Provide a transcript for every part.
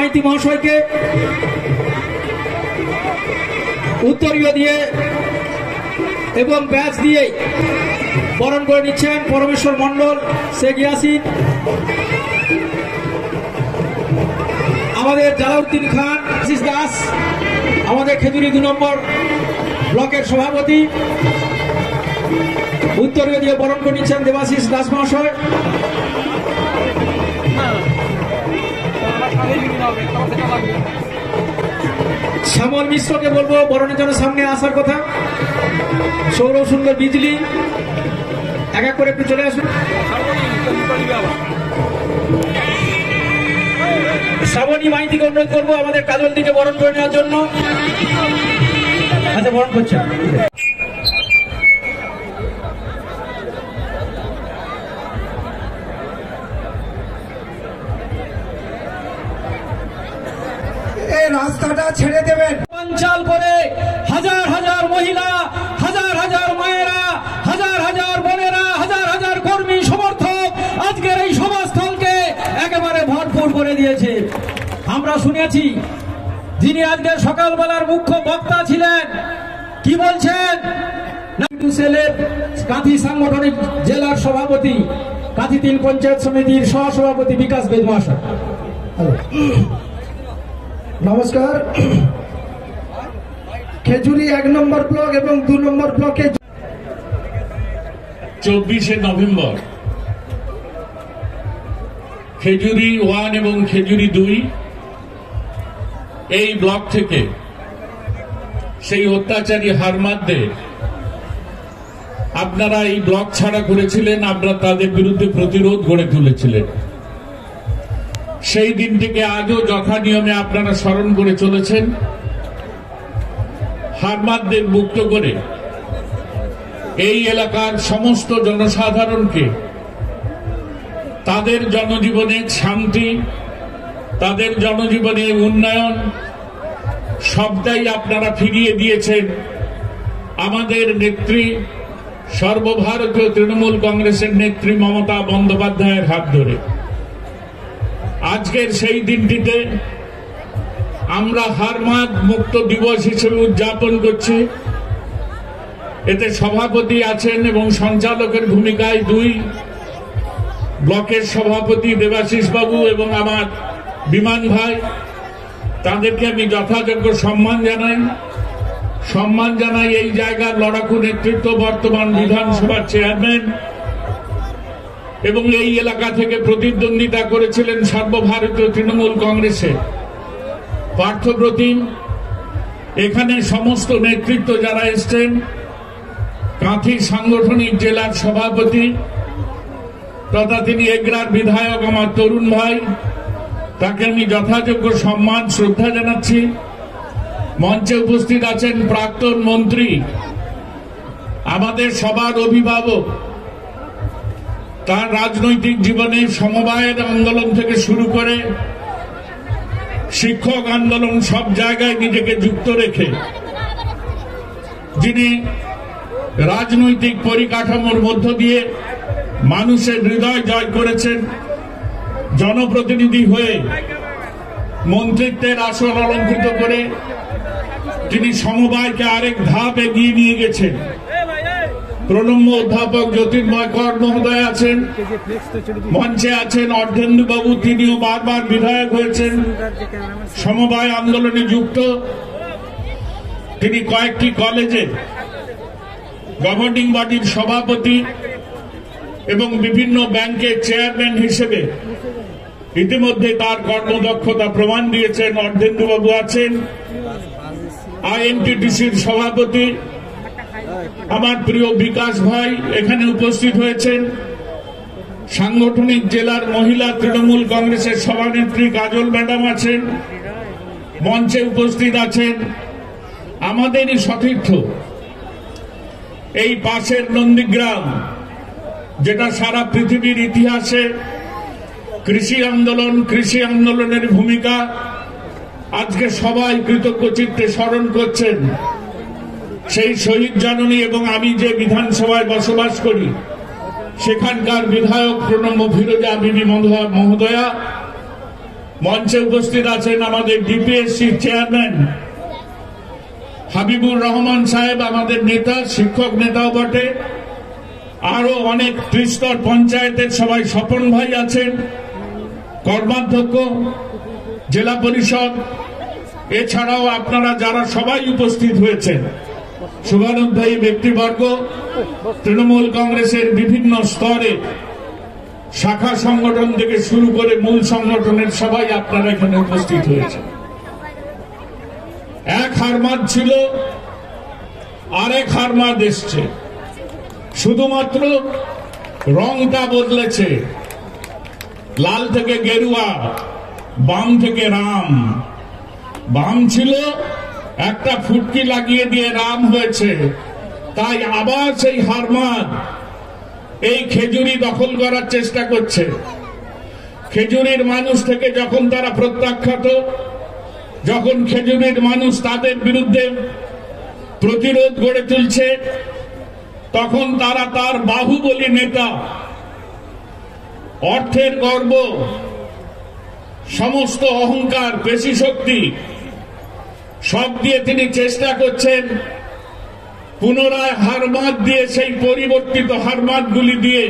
মাইতি মহাশয়কে উত্তরীয় দিয়ে এবং ব্যাচ দিয়ে বরণ করে নিচ্ছেন পরমেশ্বর মণ্ডল, শেখ ইয়াসিন, আমাদের জালাউদ্দিন খান, আশিস দাস, আমাদের খেজুরি 2 নম্বর ব্লকের সভাপতি, উত্তরীয় দিয়ে বরণ করে নিচ্ছেন দেবাশিস দাস মহাশয়। শ্যামল মিশ্রকে বলবো বরণের জন্য সামনে আসার কথা। সৌরভ সুন্দর বিজলি এক এক করে একটু চলে আসুন। শ্রাবণী মাইতিকে অনুরোধ করবো আমাদের কাজল দিকে বরণ করে নেওয়ার জন্য। আচ্ছা, বরণ করছেন। রাস্তাটা ছেড়ে দেবেন। পঞ্চাল করে হাজার হাজার মহিলা, হাজার হাজার মায়েরা, হাজার হাজার বোনেরা, হাজার হাজার কর্মী সমর্থক আজকের এই সভাস্থলকে একেবারে ভরপুর করে দিয়েছে। আমরা শুনেছি যিনি আজকের সকালবেলার মুখ্য বক্তা ছিলেন, কি বলছেন, কাঁথি সাংগঠনিক জেলার সভাপতি, কাঁথি 3 পঞ্চায়েত সমিতির সহসভাপতি বিকাশ বেদ মহাশয়। নমস্কার। খেজুরি 1 নম্বর ব্লক এবং 2 নম্বর ব্লকে 24শে নভেম্বর খেজুরি 1 এবং খেজুরি 2 এই ব্লক থেকে সেই অত্যাচারী হারমাদদের আপনারা এই ব্লক ছাড়া করেছিলেন, আপনারা তাদের বিরুদ্ধে প্রতিরোধ গড়ে তুলেছিলেন। সেই দিনটিকে আজও যথা নিয়মে আপনারা স্মরণ করে চলেছেন। হারমাদদের মুক্ত করে এই এলাকার সমস্ত জনসাধারণকে তাদের জনজীবনে শান্তি, তাদের জনজীবনে উন্নয়ন সবটাই আপনারা ফিরিয়ে দিয়েছেন আমাদের নেত্রী, সর্বভারতীয় তৃণমূল কংগ্রেসের নেত্রী মমতা বন্দ্যোপাধ্যায়ের হাত ধরে। আজকের সেই দিনটিতে আমরা হারমাদ মুক্ত দিবস হিসেবে উদযাপন করছি। এতে সভাপতি আছেন এবং সঞ্চালকের ভূমিকায় 2 ব্লকের সভাপতি দেবাশিস বাবু এবং আমার বিমান ভাই। তাদেরকে আমি যথাযোগ্য সম্মান জানাই এই জায়গার লড়াকু নেতৃত্ব, বর্তমান বিধানসভার চেয়ারম্যান এবং এই এলাকা থেকে প্রতিদ্বন্দ্বিতা করেছিলেন সর্বভারতীয় তৃণমূল কংগ্রেসের পার্থপ্রতিম। এখানে সমস্ত নেতৃত্ব যারা এসছেন, কাঁথি সাংগঠনিক জেলার সভাপতি তথা তিনি এগরার বিধায়ক আমার তরুণ ভাই, তাকে আমি যথাযোগ্য সম্মান শ্রদ্ধা জানাচ্ছি। মঞ্চে উপস্থিত আছেন প্রাক্তন মন্ত্রী, আমাদের সবার অভিভাবক, তার রাজনৈতিক জীবনে সমবায়ের আন্দোলন থেকে শুরু করে শিক্ষক আন্দোলন সব জায়গায় নিজেকে যুক্ত রেখে যিনি রাজনৈতিক পরিকাঠামোর মধ্য দিয়ে মানুষের হৃদয় জয় করেছেন, জনপ্রতিনিধি হয়ে মন্ত্রিত্বের আসন অলঙ্কৃত করে তিনি সমবায়কে আরেক ধাপ এগিয়ে নিয়ে গেছেন। প্রণম্য অধ্যাপক জ্যোতির্ময় কর মহোদয় আছেন, মঞ্চে আছেন অর্ধেন্দু বাবু, তিনিও বারবার বিধায়ক হয়েছেন, সমবায় আন্দোলনে যুক্ত। তিনি কয়েকটি কলেজে গভর্নিং বডির সভাপতি এবং বিভিন্ন ব্যাংকের চেয়ারম্যান হিসেবে ইতিমধ্যে তার কর্মদক্ষতা প্রমাণ দিয়েছেন। অর্ধেন্দু বাবু আছেন, আইএনটিটিসির সভাপতি আমার প্রিয় বিকাশ ভাই এখানে উপস্থিত হয়েছেন, সাংগঠনিক জেলার মহিলা তৃণমূল কংগ্রেসের সভানেত্রী কাজল ম্যাডাম আছেন, মঞ্চে উপস্থিত আছেন আমাদেরই সতীর্থ এই পাশের নন্দীগ্রাম, যেটা সারা পৃথিবীর ইতিহাসে কৃষি আন্দোলনের ভূমিকা আজকে সবাই কৃতজ্ঞ চিত্তে স্মরণ করছেন। সেই শহীদ জননী এবং আমি যে বিধানসভায় বসবাস করি সেখানকার বিধায়ক প্রণম্য ফিরোজা বিবি মহোদয়া মঞ্চে উপস্থিত আছেন আমাদের ডিপিএসসি চেয়ারম্যান হাবিবুর রহমান সাহেব, আমাদের নেতা, শিক্ষক নেতাও বটে। আরো অনেক ত্রিস্তর পঞ্চায়েতের সবাই, স্বপন ভাই আছেন, কর্মাধ্যক্ষ, জেলা পরিষদ, এছাড়াও আপনারা যারা সবাই উপস্থিত হয়েছেন, শুভানুধ্যায়ী ব্যক্তিবর্গ, তৃণমূল কংগ্রেসের বিভিন্ন স্তরে শাখা সংগঠন থেকে শুরু করে মূল সংগঠনের সবাই আপনারা এখানে উপস্থিত হয়েছেন। এক হারমাদ ছিল, আরেক হারমাদ এসছে, শুধুমাত্র রংটা বদলেছে, লাল থেকে গেরুয়া, বাম থেকে রাম। বাম ছিল, একটা ফুটকি লাগিয়ে দিয়ে রাম হয়েছে, তাই আবার সেই হারমাদ এই খেজুরি দখল করার চেষ্টা করছে। খেজুরির মানুষ থেকে যখন তারা প্রত্যাখ্যাত, যখন খেজুরির মানুষ তাদের বিরুদ্ধে প্রতিরোধ গড়ে তুলছে, তখন তারা তার বাহুবলী নেতা, অর্থের গর্ব, সমস্ত অহংকার, পেশি শক্তি সব দিয়ে তিনি চেষ্টা করছেন পুনরায় হারমাদ দিয়ে, সেই পরিবর্তিত হারমাদগুলি দিয়ে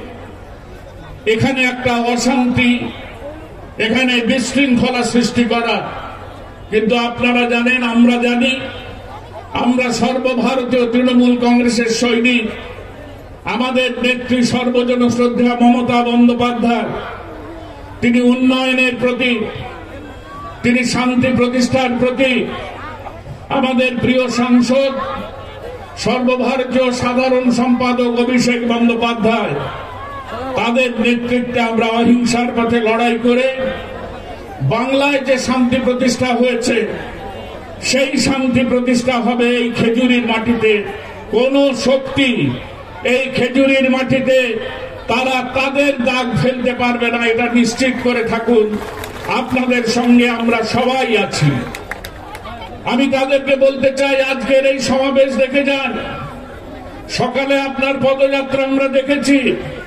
এখানে একটা অশান্তি, এখানে বিশৃঙ্খলা সৃষ্টি করা। কিন্তু আপনারা জানেন, আমরা জানি, আমরা সর্বভারতীয় তৃণমূল কংগ্রেসের সৈনিক। আমাদের নেত্রী সর্বজন শ্রদ্ধা মমতা বন্দ্যোপাধ্যায়, তিনি উন্নয়নের প্রতি, তিনি শান্তি প্রতিষ্ঠার প্রতি। আমাদের প্রিয় সাংসদ, সর্বভারতীয় সাধারণ সম্পাদক অভিষেক বন্দ্যোপাধ্যায়, তাদের নেতৃত্বে আমরা অহিংসার পথে লড়াই করে বাংলায় যে শান্তি প্রতিষ্ঠা হয়েছে, সেই শান্তি প্রতিষ্ঠা হবে এই খেজুরির মাটিতে। কোন শক্তি এই খেজুরির মাটিতে তারা তাদের দাগ ফেলতে পারবে না, এটা নিশ্চিত করে থাকুন। আপনাদের সঙ্গে আমরা সবাই আছি। আমি তাদেরকে বলতে চাই, আজকের এই সমাবেশ দেখে যান। সকালে আপনার পদযাত্রা আমরা দেখেছি।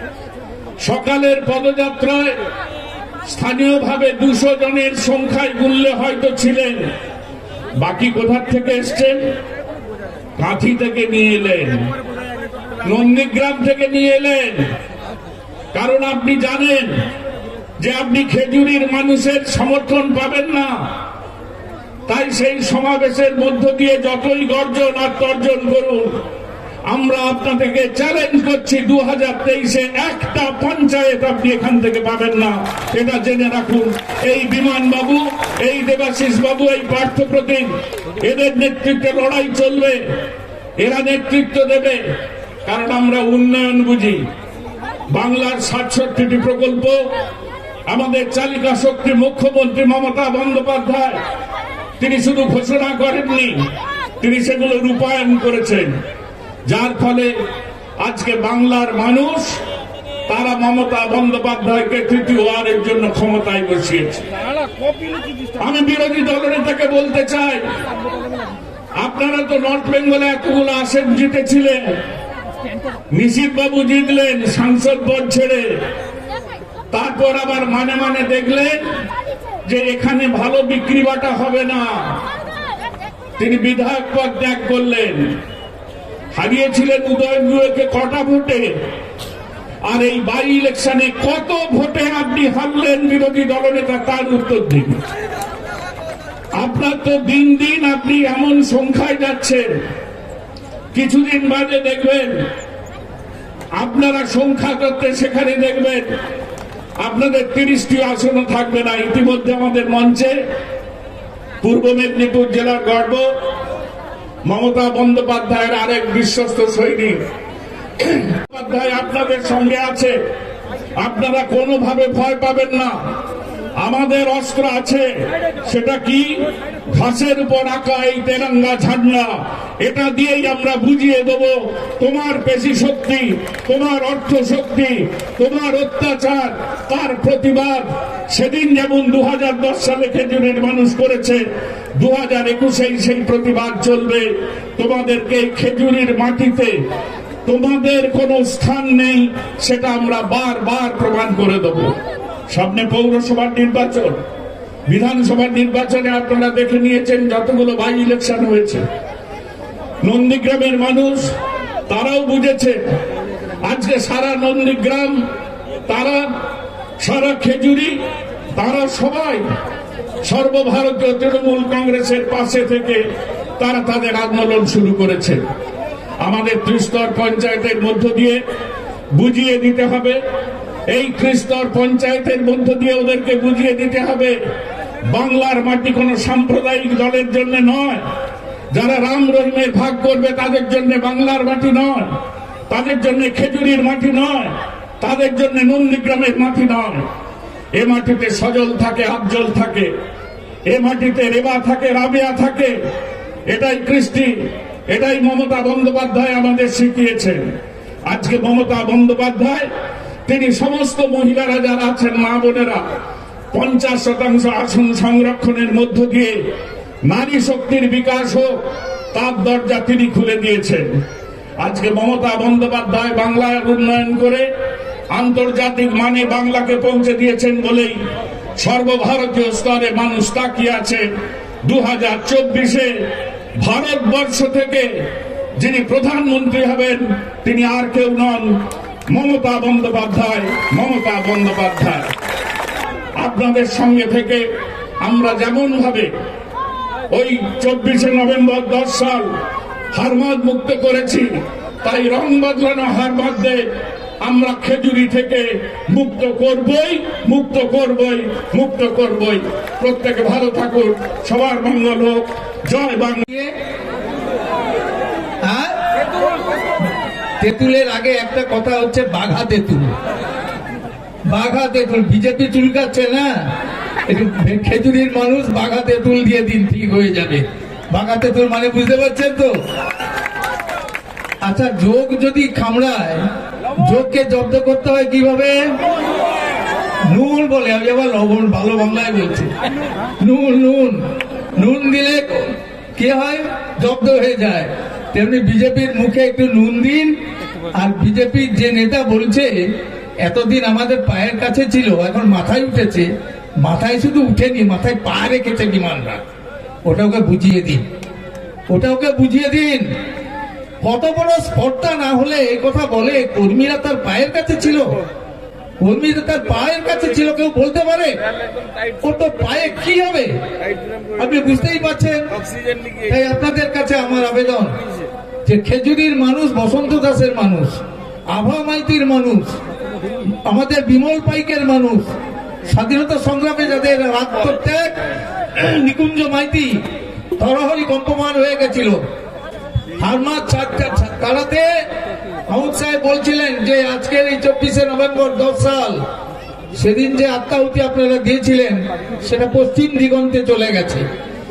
সকালের পদযাত্রায় স্থানীয়ভাবে 200 জনের সংখ্যায় গুনলে হয়তো ছিলেন। বাকি কোথা থেকে এসছেন? কাঁথি থেকে নিয়ে এলেন, নন্দীগ্রাম থেকে নিয়ে এলেন। কারণ আপনি জানেন যে আপনি খেজুরির মানুষের সমর্থন পাবেন না। তাই সেই সমাবেশের মধ্য দিয়ে যতই গর্জন আর তর্জন করুন, আমরা আপনাদেরকে চ্যালেঞ্জ করছি, 2023-এ একটা পঞ্চায়েত আপনি এখান থেকে পাবেন না, এটা জেনে রাখুন। এই বিমান বাবু, এই দেবাশিস বাবু, এই পার্থ প্রতিম, এদের নেতৃত্বে লড়াই চলবে, এরা নেতৃত্ব দেবে। কারণ আমরা উন্নয়ন বুঝি। বাংলার 67টি প্রকল্প আমাদের চালিকা শক্তি মুখ্যমন্ত্রী মমতা বন্দ্যোপাধ্যায়, তিনি শুধু ঘোষণা করেননি, তিনি সেগুলো রূপায়ণ করেছেন। যার ফলে আজকে বাংলার মানুষ, তারা মমতা বন্দ্যোপাধ্যায়কে তৃতীয়বারের জন্য ক্ষমতায় বসিয়েছে। আমি বিরোধী দলনেতাকে বলতে চাই, আপনারা তো নর্থ বেঙ্গলে এতগুলো আসন জিতেছিলেন, নিশীথ বাবু জিতলেন সাংসদ পদ ছেড়ে, তারপর আবার মানে মানে দেখলেন যে এখানে ভালো বিক্রি বাটা হবে না, তিনি বিধায়ক পদ ত্যাগ করলেন। হারিয়েছিলেন উদয়ন গুহকে কটা ভোটে, আর এই বাই ইলেকশনে কত ভোটে আপনি হারলেন বিরোধী দলনেতা, তার উত্তর দিন। আপনার তো দিন দিন আপনি এমন সংখ্যায় যাচ্ছেন, কিছুদিন বাদে দেখবেন আপনারা সংখ্যা করতে সেখানে দেখবেন আপনাদের 30টি আসনও থাকবে না। ইতিমধ্যে আমাদের মঞ্চে পূর্ব মেদিনীপুর জেলার গর্ব মমতা বন্দ্যোপাধ্যায়ের আরেক বিশ্বস্ত সৈনিক বন্দ্যোপাধ্যায় আপনাদের সঙ্গে আছে। আপনারা কোনোভাবে ভয় পাবেন না। আমাদের অস্ত্র আছে, সেটা কি? ঘাসের উপর আঁকা এই তেরঙ্গা ঝান্ডা। এটা দিয়েই আমরা বুঝিয়ে দেব তোমার পেশি শক্তি, তোমার অর্থ শক্তি, তোমার অত্যাচার, তার প্রতিবাদ। সেদিন যেমন 2010 সালে খেজুরির মানুষ করেছে, 2021-এই সেই প্রতিবাদ চলবে। তোমাদেরকে খেজুরির মাটিতে তোমাদের কোনো স্থান নেই, সেটা আমরা বারবার প্রমাণ করে দেব। সামনে পৌরসভার নির্বাচন, বিধানসভা নির্বাচনে আপনারা দেখে নিয়েছেন যতগুলো বাই ইলেকশন হয়েছে। নন্দীগ্রামের মানুষ তারাও বুঝেছে। আজকে সারা নন্দীগ্রাম, তারা সারা খেজুরি, তারা সবাই সর্বভারতীয় তৃণমূল কংগ্রেসের পাশে থেকে তারা তাদের আন্দোলন শুরু করেছে। আমাদের ত্রিস্তর পঞ্চায়েতের মধ্য দিয়ে বুঝিয়ে দিতে হবে, এই ত্রিস্তর পঞ্চায়েতের মধ্য দিয়ে ওদেরকে বুঝিয়ে দিতে হবে বাংলার মাটি কোনো সাম্প্রদায়িক দলের জন্য নয়। যারা রাম রহিমের ভাগ করবে তাদের জন্য বাংলার মাটি নয়, তাদের জন্য খেজুরির মাটি নয়, তাদের জন্য নন্দীগ্রামের মাটি নয়। এ মাটিতে সজল থাকে, আফজল থাকে, এ মাটিতে রেবা থাকে, রাবেয়া থাকে। এটাই কৃষ্টি, এটাই মমতা বন্দ্যোপাধ্যায় আমাদের শিখিয়েছেন। আজকে মমতা বন্দ্যোপাধ্যায় তিনি সমস্ত মহিলারা যারা আছেন, মা বোনেরা, 50% আসন সংরক্ষণের মধ্য দিয়ে নারী শক্তির বিকাশ হোক তার দরজা তিনি খুলে দিয়েছেন। আজকে মমতা বন্দ্যোপাধ্যায় বাংলার উন্নয়ন করে আন্তর্জাতিক মানে বাংলাকে পৌঁছে দিয়েছেন বলেই সর্বভারতীয় স্তরে মানুষ তাকিয়ে আছে 2024-এ ভারতবর্ষ থেকে যিনি প্রধানমন্ত্রী হবেন তিনি আর কেউ নন, মমতা বন্দ্যোপাধ্যায়। মমতা বন্দ্যোপাধ্যায় আপনাদের সঙ্গে থেকে আমরা যেমন ভাবে ওই 24শে নভেম্বর 10 সাল হারমাদ মুক্ত করেছি, তাই রং বদলানো হারমাদদের আমরা খেজুরি থেকে মুক্ত করবই, মুক্ত করবই, মুক্ত করবই। প্রত্যেকে ভালো থাকুন, সবার মঙ্গল হোক। জয় বাংলা। তেঁতুলের আগে একটা কথা হচ্ছে বাঘা তেঁতুল। বাঘা তেঁতুল বিজেপি চুলকাচ্ছে না, খেজুরির মানুষ বাঘা তেঁতুল দিয়ে দিন, ঠিক হয়ে যাবে। বাঘা তেঁতুল মানে বুঝতে পারছেন তো? আচ্ছা, যোগ যদি কামড়ায়, যোগকে জব্দ করতে হয় কিভাবে? নুন বলে, আমি আবার লবণ ভালো বাংলায় বলছি। নুন নুন নুন দিলে কি হয়? জব্দ হয়ে যায়। তেমনি বিজেপির মুখে একটু নুন দিন। আর বিজেপির যে নেতা বলছে এতদিন আমাদের পায়ের কাছে ছিল, এখন মাথায় উঠেছে, মাথায় শুধু উঠেনি, মাথায় পা রেখেছে বিমানরা, ওটা ওকে বুঝিয়ে দিন, ওটা ওকে বুঝিয়ে দিন। কত বড় স্পর্ধা না হলে এই কথা বলে কর্মীরা তার পায়ের কাছে ছিল, কর্মীরা তার পায়ের কাছে ছিল, কেউ বলতে পারে? ওর তো পায়ে কি হবে আপনি বুঝতেই পারছেন। তাই আপনাদের কাছে আমার আবেদন যে খেজুরির মানুষ, বসন্ত দাসের মানুষ, আভা মাইতির মানুষ, আমাদের বিমল পাইকের মানুষ, স্বাধীনতা সংগ্রামে যাদের আত্মত্যাগ, নিকুঞ্জ মাইতি তরহরি কম্পমান হয়ে গেছিল হারমাদ কারাতে। মাহমুদ সাহেব বলছিলেন যে আজকের এই 24শে নভেম্বর 10 সাল, সেদিন যে আত্মাহুতি আপনারা দিয়েছিলেন সেটা পশ্চিম দিগন্তে চলে গেছে,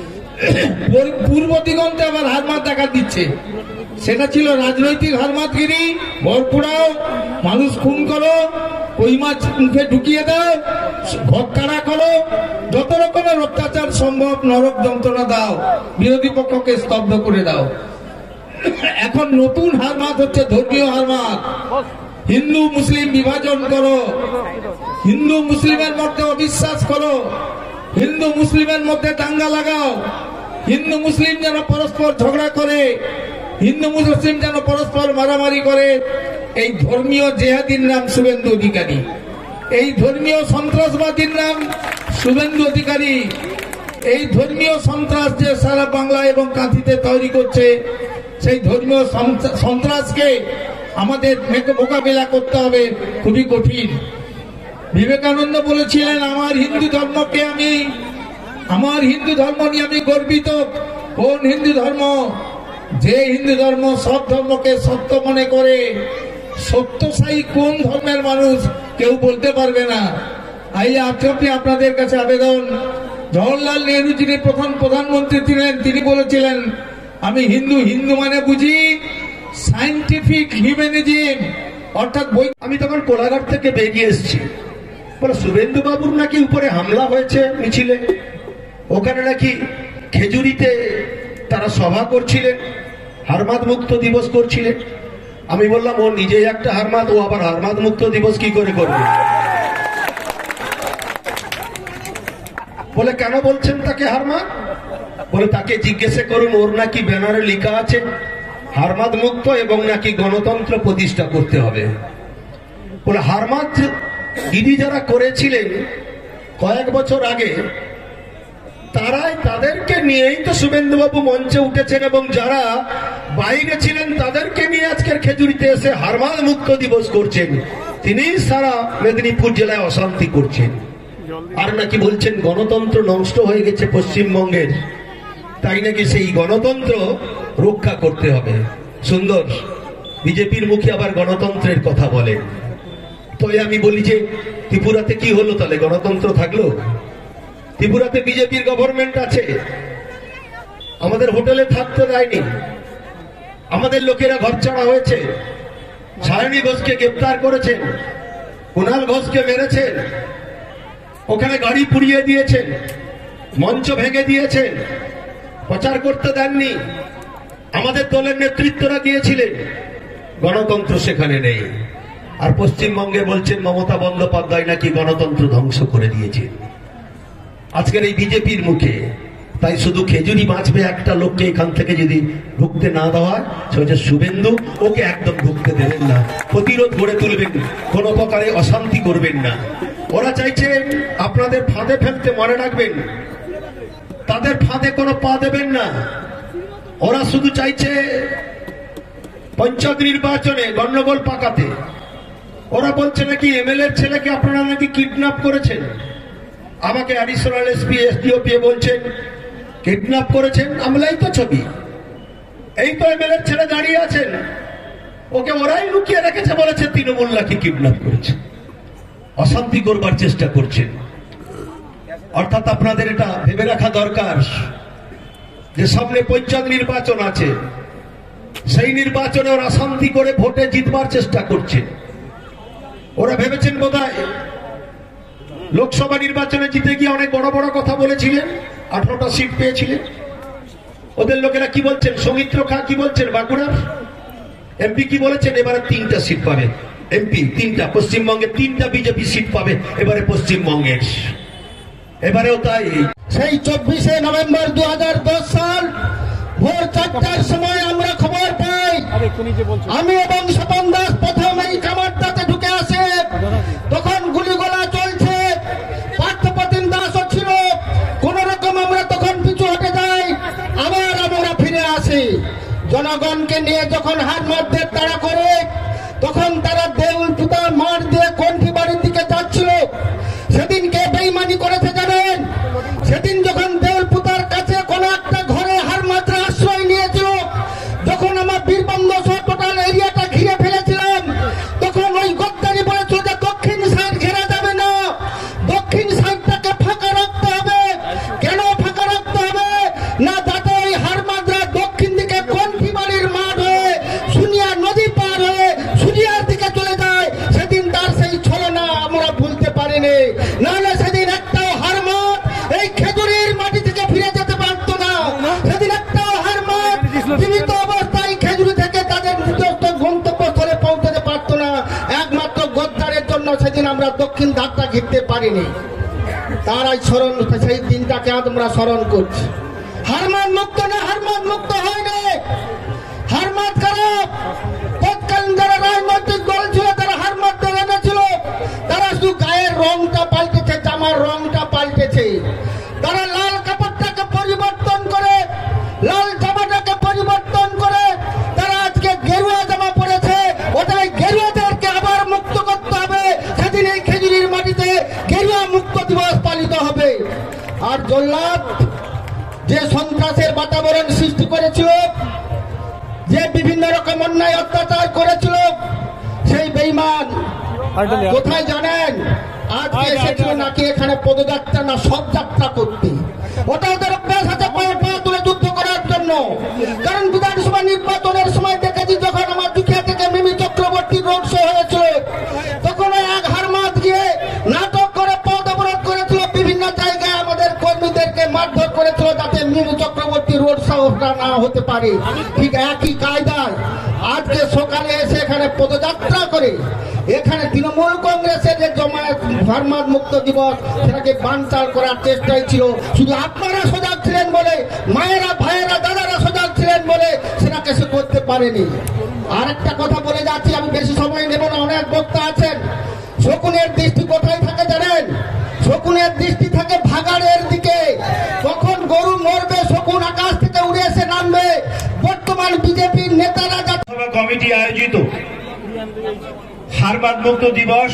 পূর্ব দিগন্তে আবার হারমাদ দেখা দিচ্ছে। সেটা ছিল রাজনৈতিক হারমাদগিরি, বরপুড়াও, মানুষ খুন করো, কই মাছ মুখে ঢুকিয়ে দাও, ঘর কাড়া করো, যত রকমের অত্যাচার সম্ভব, নরক যন্ত্রণা দাও, বিরোধী পক্ষকে স্তব্ধ করে দাও। এখন নতুন হারমাদ হচ্ছে ধর্মীয় হারমাদ। হিন্দু মুসলিম বিভাজন করো, হিন্দু মুসলিমের মধ্যে অবিশ্বাস করো, হিন্দু মুসলিমের মধ্যে দাঙ্গা লাগাও, হিন্দু মুসলিম যেন পরস্পর ঝগড়া করে, হিন্দু মুসলিম যেন পরস্পর মারামারি করে। এই ধর্মীয় জেহাদির নাম শুভেন্দু অধিকারী, এই ধর্মীয় সন্ত্রাসবাদীর নাম শুভেন্দু অধিকারী। এই ধর্মীয় সন্ত্রাস যে সারা বাংলা এবং কাঁথিতে তৈরি করছে, সেই ধর্মীয় সন্ত্রাসকে আমাদের মোকাবিলা করতে হবে, খুবই কঠিন। বিবেকানন্দ বলেছিলেন, আমার হিন্দু ধর্মকে আমি, আমার হিন্দু ধর্ম নিয়ে আমি গর্বিত। কোন হিন্দু ধর্ম? যে হিন্দু ধর্ম সব ধর্মকে সত্য মনে করে। সত্যসায়ী কোন ধর্মের মানুষ কেউ বলতে পারবে না। আপনাদের কাছে আবেদন, জওহরলাল নেহরু যিনি প্রথম প্রধানমন্ত্রী ছিলেন, তিনি বলেছিলেন, আমি হিন্দু, হিন্দু মানে বুঝি সায়েন্টিফিক হিউম্যানিজম, অর্থাৎ বই। আমি তখন কোলাঘাট থেকে বেরিয়ে এসেছি, বলে শুভেন্দু বাবুর নাকি উপরে হামলা হয়েছে মিছিলে, ওখানে নাকি খেজুরিতে তারা সভা করছিলেন, হারমাদ মুক্ত দিবস করছিলেন। আমি বললাম, ও নিজেই একটা হারমাদ, ও আবার হারমাদ মুক্ত দিবস কি করে করবে? বলে কেন বলছেন তাকে হারমাদ? বলে তাকে জিজ্ঞেসে করুন, ওর নাকি ব্যানারে লেখা আছে হারমাদ মুক্ত এবং নাকি গণতন্ত্র প্রতিষ্ঠা করতে হবে। বলে হারমাদ দিদি যারা করেছিলেন কয়েক বছর আগে, তাদেরকে নিয়েই তো শুভেন্দুবাবু মঞ্চে উঠেছেন এবং যারা বাইরে ছিলেন তাদেরকে নিয়ে আজকের খেজুরিতে এসে হারমাদ মুক্ত দিবস করছেন। তিনি সারা মেদিনীপুর জেলায় অশান্তি করছেন। আর নাকি বলছেন গণতন্ত্র নষ্ট হয়ে গেছে পশ্চিমবঙ্গের, তাই নাকি সেই গণতন্ত্র রক্ষা করতে হবে। সুন্দর, বিজেপির মুখে আবার গণতন্ত্রের কথা বলেন। তো আমি বলি যে ত্রিপুরাতে কি হলো তাহলে? গণতন্ত্র থাকলো? ত্রিপুরাতে বিজেপির গভর্নমেন্ট আছে, আমাদের হোটেলে থাকতে দেয়নি, আমাদের লোকেরা ঘর ছাড়া হয়েছে, সায়নী ঘোষকে গ্রেপ্তার করেছেন, কুণাল ঘোষকে মেরেছেন, ওখানে গাড়ি পুড়িয়ে দিয়েছেন, মঞ্চ ভেঙে দিয়েছেন, প্রচার করতে দেননি, আমাদের দলের নেতৃত্বরা গিয়েছিলেন। গণতন্ত্র সেখানে নেই। আর পশ্চিমবঙ্গে বলছেন মমতা বন্দ্যোপাধ্যায় নাকি গণতন্ত্র ধ্বংস করে দিয়েছে আজকের এই বিজেপির মুখে। তাই শুধু খেজুরি বাঁচবে একটা লোককে এখান থেকে যদি ঢুকতে না দেওয়া হয়, সে হচ্ছে শুভেন্দু। ওকে একদম ঢুকতে দেবেন না, প্রতিরোধ গড়ে তুলবেন, কোন প্রকারে অশান্তি করবেন না। ওরা চাইছে আপনাদের ফাঁদে ফেলতে, মনে রাখবেন তাদের ফাঁদে কোনো পা দেবেন না। ওরা শুধু চাইছে পঞ্চায়েত নির্বাচনে গন্ডগোল পাকাতে। ওরা বলছে নাকি এমএলএর ছেলেকে আপনারা নাকি কিডন্যাপ করেছেন। আমাকে অ্যাডিশনাল এসপি এসডিওপি বলছেন কিডন্যাপ করেছেন। আমলাই তো ছবি, এই তো এমএলএর ছেলে দাঁড়িয়ে আছেন, ওকে ওরাই লুকিয়ে রেখেছে, বলেছে তৃণমূল নাকি কিডন্যাপ করেছে। অশান্তি করবার চেষ্টা করছেন। অর্থাৎ আপনাদের এটা ভেবে রাখা দরকার যে সামনে পঞ্চায়েত নির্বাচন আছে, সেই নির্বাচনে ওরা অশান্তি করে ভোটে জিতবার চেষ্টা করছে। ওরা ভেবেছেন বোধহয় লোকসভা নির্বাচনে জিতে গিয়ে অনেক বড় বড় কথা বলেছিলেন, 18টা সিট পেয়েছিলেন। ওদের লোকেরা কি বলছেন, সৌমিত্র খা কি বলছেন বাঁকুড়ার এমপি কি বলেছেন, এবারে 3টা সিট পাবে এমপি, 3টা পশ্চিমবঙ্গে 3টা বিজেপি সিট পাবে এবারে পশ্চিমবঙ্গের। এবারেও তাই। সেই 24শে নভেম্বর 2010 সাল ভোর 4টার সময় আমরা খবর পাই, আমি এবং স্বপন দাস প্রথম এই কামারটাতে ঢুকে আসে। তখন গুলিগোলা চলছে, পার্থপ্রতিম দাসও ছিল। কোন রকম আমরা তখন পিছু হটে যাই, আবার আমরা ফিরে আসি। জনগণকে নিয়ে যখন হারমাদদের তাড়া করে, তখন তারা দেউল পুতার মাঠ দিয়ে কণ্ঠি বাড়ির দিকে যাচ্ছিল। সেদিনকে বেইমানি করেছে জানেন, সেদিন যখন দেউল পুতার কাছে কোন একটা ঘরে হারমাদরা আশ্রয় নিয়েছিল, যখন আমার বীরবন্ধ সহ টোটাল এরিয়াটা ঘিরে ফেলেছিলাম, তখন ওই গদ্দারি বলেছিল যে দক্ষিণ সাইড ঘেরা যাবে না, দক্ষিণ সাইডটাকে ফাঁকা রাখতে হবে। কেন ফাঁকা রাখতে হবে না, যাতে ওই হারমাদরা দক্ষিণ দিকে কণ্ঠি বাড়ির মাঠ হয়ে সুনিয়া নদী পার হয়ে সুনিয়ার দিকে চলে যায়। সেদিন তার সেই ছলনা আমরা ভুলতে পারিনি। নাহলে সেদিন একটাও হারমাদ এই খেজুরির মাটি থেকে ফিরে যেতে পারতো না। সেদিন একটাও হারমাদ জীবিত অবস্থায় খেজুরি থেকে তাদের নিজস্ব গন্তব্যস্থলে পৌঁছতে পারতো না। একমাত্র গদ্দারের জন্য সেদিন আমরা দক্ষিণ ধারটা ঘিরতে পারিনি। তারাই স্মরণ, সেই দিনটাকে আমরা স্মরণ করছি। হারমাদ মুক্ত না, হারমাদ মুক্ত হয়নি। হারমাদ খারাপ। তৎকালীন যারা রাজনৈতিক দল ছিল, তারা হারমাদদের এনেছিল, তারা শুধু গায়ের রংটা পাল্টেছে, জামার রংটা পাল্টেছে। তারা লাল কাপড়টাকে পরিবর্তন করে, লাল জামাটাকে পরিবর্তন করে তারা আজকে গেরুয়া জামা পরেছে। ওদের গেরুয়াদেরকে আবার মুক্ত করতে হবে। সেদিন এই খেজুরির মাটিতে গেরুয়া মুক্ত দিবস পালিত হবে। আর জল্লাদ যে সন্ত্রাসের বাতাবরণ সৃষ্টি করেছিল, যে বিভিন্ন রকম অন্যায় অত্যাচার করেছিল, সেই বেঈমান কোথায় জানেন? আজকে এসেছিল নাকি এখানে পদযাত্রা না সব যাত্রা করতে। ওটা ওদের অভ্যাস আছে পায়ে পা তুলে যুদ্ধ করার জন্য। কারণ বিধানসভা নির্বাচনের সময় দেখেছি, যখন আমার দুখিয়া থেকে মিমি চক্রবর্তী রোড শো হয়েছিল, তখন এক হারমাদ গিয়ে নাটক করে পথ অবরোধ করেছিল, বিভিন্ন জায়গায় আমাদের কর্মীদেরকে মারধর করেছিল, যাতে মিমি চক্রবর্তী রোড শো ওঠা না হতে পারে, ঠিক একই কায়দায় আজকে সকালে এসে এখানে পদযাত্রা করে এখানে তৃণমূল কংগ্রেসের যে জমায়েত হারমাদ মুক্ত দিবস সেটাকে বানচাল করার চেষ্টাই ছিল। শুধু আপনারা সজাগ ছিলেন বলে, মায়েরা ভাইয়েরা দাদারা সজাগ ছিলেন বলে সেটাকে সে করতে পারেনি। আর একটা কথা বলে যাচ্ছি, আমি বেশি সময় নেব না, অনেক বক্তা আছেন। শকুনের দৃষ্টি কোথায় থাকে জানেন? শকুনের দৃষ্টি থাকে ভাগাড়ের দিকে। কখন গরু মরবে শকুন আকাশ থেকে উড়ে এসে নামবে। বর্তমান বিজেপির নেতারা কমিটি আয়োজিত হারমাদ মুক্ত দিবস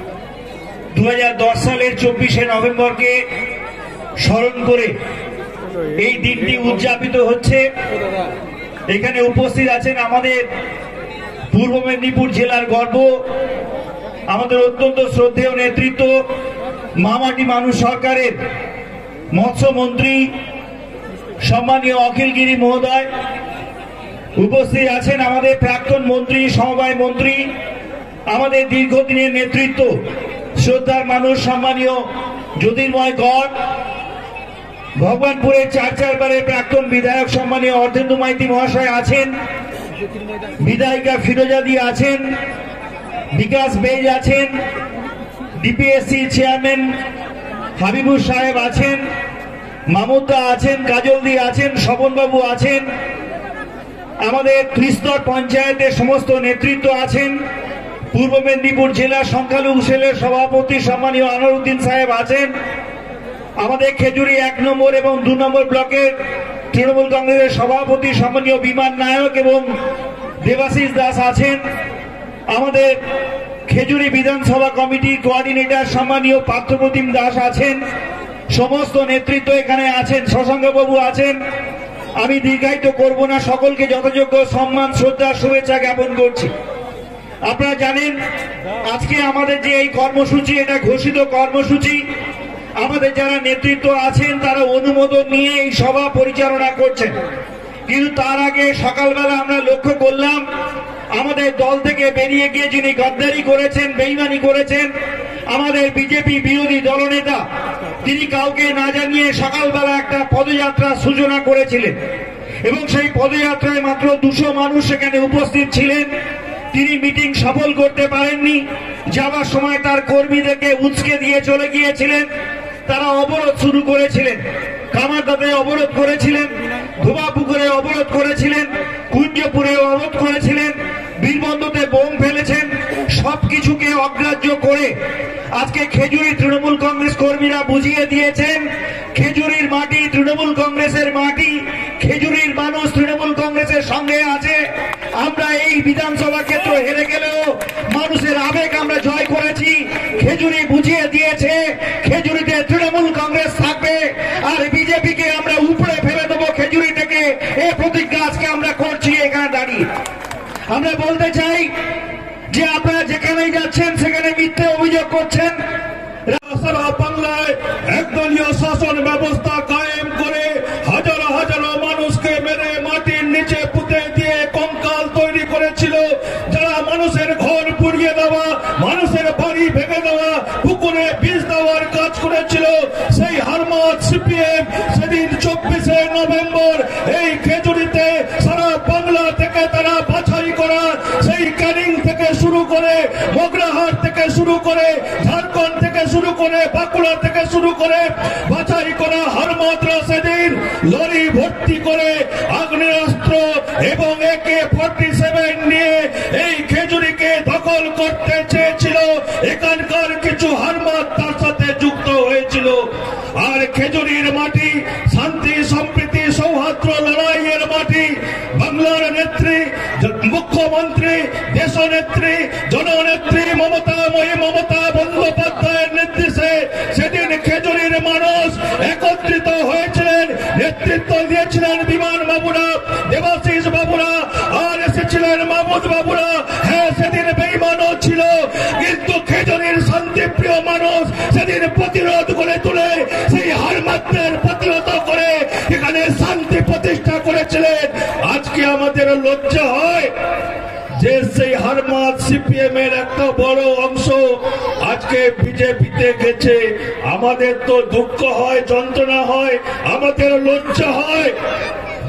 2010 সালের 24শে নভেম্বরকে স্মরণ করে এই দিনটি উদযাপিত হচ্ছে। এখানে উপস্থিত আছেন আমাদের পূর্ব মেদিনীপুর জেলার গর্ব, আমাদের অত্যন্ত শ্রদ্ধেয় নেতৃত্ব মামাটি মানুষ সরকারের মৎস্যমন্ত্রী সম্মানীয় অখিলগিরি মহোদয়। উপস্থিত আছেন আমাদের প্রাক্তন মন্ত্রী, সমবায় মন্ত্রী, আমাদের দীর্ঘদিনের নেতৃত্ব শ্রদ্ধার মানুষ সম্মানীয় জ্যোতির্ময় কর, ভগবানপুরের চারবারের প্রাক্তন বিধায়ক সম্মানীয় অর্ধেন্দু মাইতি মহাশয় আছেন, বিধায়িকা ফিরোজাদি আছেন, বিকাশ বেজ আছেন, ডিপিএসসি চেয়ারম্যান হাবিবুর সাহেব আছেন, মামুদা আছেন, কাজলদি আছেন, স্বপনবাবু আছেন, আমাদের ত্রিস্তর পঞ্চায়েতের সমস্ত নেতৃত্ব আছেন, পূর্ব মেদিনীপুর জেলা সংখ্যালঘু সেলের সভাপতি সম্মানীয় আনোয়ারউদ্দিন সাহেব আছেন, আমাদের খেজুরি 1 নম্বর এবং 2 নম্বর ব্লকের তৃণমূল কংগ্রেসের সভাপতি সম্মানীয় বিমান নায়ক এবং দেবাশিস দাস আছেন, আমাদের খেজুরি বিধানসভা কমিটির কোঅর্ডিনেটর সম্মানীয় পার্থপ্রতিম দাস আছেন, সমস্ত নেতৃত্ব এখানে আছেন, শশাঙ্কবাবু আছেন। আমি দীর্ঘায়িত করব না, সকলকে যথাযোগ্য সম্মান শ্রদ্ধা শুভেচ্ছা জ্ঞাপন করছি। আপনারা জানেন আজকে আমাদের যে এই কর্মসূচি, এটা ঘোষিত কর্মসূচি। আমাদের যারা নেতৃত্ব আছেন তারা অনুমোদন নিয়ে এই সভা পরিচালনা করছেন, কিন্তু তার আগে সকালবেলা আমরা লক্ষ্য করলাম আমাদের দল থেকে বেরিয়ে গিয়ে যিনি গদ্দারি করেছেন, বেইমানি করেছেন, আমাদের বিজেপি বিরোধী দলনেতা, তিনি কাউকে না জানিয়ে সকালবেলা একটা পদযাত্রার সূচনা করেছিলেন এবং সেই পদযাত্রায় মাত্র 200 মানুষ সেখানে উপস্থিত ছিলেন। তিনি মিটিং সফল করতে পারেননি। যাওয়ার সময় তার কর্মীদেরকে উস্কে দিয়ে চলে গিয়েছিলেন। তারা অবরোধ শুরু করেছিলেন, কামারদাতে অবরোধ করেছিলেন, ধোবাপুকুরে অবরোধ করেছিলেন, কুঞ্জপুরে অবরোধ করেছিলেন, বীরবন্ধতে বোম ফেলেছেন। সবকিছুকে অগ্রাহ্য করে আজকে খেজুরি তৃণমূল কংগ্রেস কর্মীরা বুঝিয়ে দিয়েছেন খেজুরির মাটি তৃণমূল কংগ্রেসের মাটি, খেজুরির মানুষ তৃণমূল কংগ্রেসের সঙ্গে আছে। আমরা এই বিধানসভা ক্ষেত্র হেরে গেলেও মানুষের আবেগ আমরা জয় করেছি। খেজুরি বুঝিয়ে দিয়েছে খেজুরিতে তৃণমূল কংগ্রেস থাকবে আর বিজেপিকে আমরা উপরে ফেলে দেবো খেজুরি থেকে। এই প্রতিজ্ঞা আজকে আমরা করছি এখানে দাঁড়িয়ে। আমরা বলতে চাই যে আপনারা যেখানেই যাচ্ছেন সেখানে মিথ্যে অভিযোগ করছেন। সারা বাংলায় একদলীয় শাসন ব্যবস্থা কায়েম করে হাজারো হাজারো মানুষকে মেরে মাটির নিচে পুঁতে দিয়ে কঙ্কাল তৈরি করেছিল, যারা মানুষের ঘর পুড়িয়ে দেওয়া, মানুষের বাড়ি ভেঙে দেওয়া, পুকুরে বীজ দেওয়ার কাজ করেছিল। সেই হারমাদ সিপিএম সেদিন 24শে নভেম্বর এই খেজুরিতে সারা বাংলা থেকে তারা বাছাই করা, সেই ক্যানিং থেকে শুরু করে, মগরাহাট থেকে শুরু করে, ঝাড়খণ্ড থেকে শুরু করে, বাঁকুড়া থেকে শুরু করে বাছাই করা হারমাদরা সেদিন লরি ভর্তি করে আগ্নেয়াস্ত্র এবং AK-47 নিয়ে এই খেজুরিকে দখল করতে চেয়েছিল। এখানকার কিছু হারমাদ তার সাথে যুক্ত হয়েছিল। আর খেজুরির মাটি শান্তি, সম্প্রীতি, সৌহার্দ্য, লড়াইয়ের মাটি। বাংলার নেত্রী, মুখ্যমন্ত্রী, দেশনেত্রী, জননেত্রী মমতা বন্দ্যোপাধ্যায়ের নির্দেশে সেদিন খেজুরির মানুষ একত্রিত হয়েছিলেন। নেতৃত্ব দিয়েছিলেন বিমান বাবুরা, দেবাশিস বাবুরা, আর এসেছিলেন মাহমুদ বাবুরা। হ্যাঁ, সেদিন বেইমানও ছিল, কিন্তু খেজুরির শান্তিপ্রিয় মানুষ সেদিন প্রতিরোধ করে তুলে সেই হারমাদদের প্রতিরোধ করে এখানে শান্তি প্রতিষ্ঠা করেছিলেন। আজকে আমাদের লজ্জা হয় যে সেই হারমাদ সিপিএম এর একটা বড় অংশ আজকে বিজেপিতে গেছে। আমাদের তো দুঃখ হয়, যন্ত্রণা হয়, আমাদের লজ্জা হয়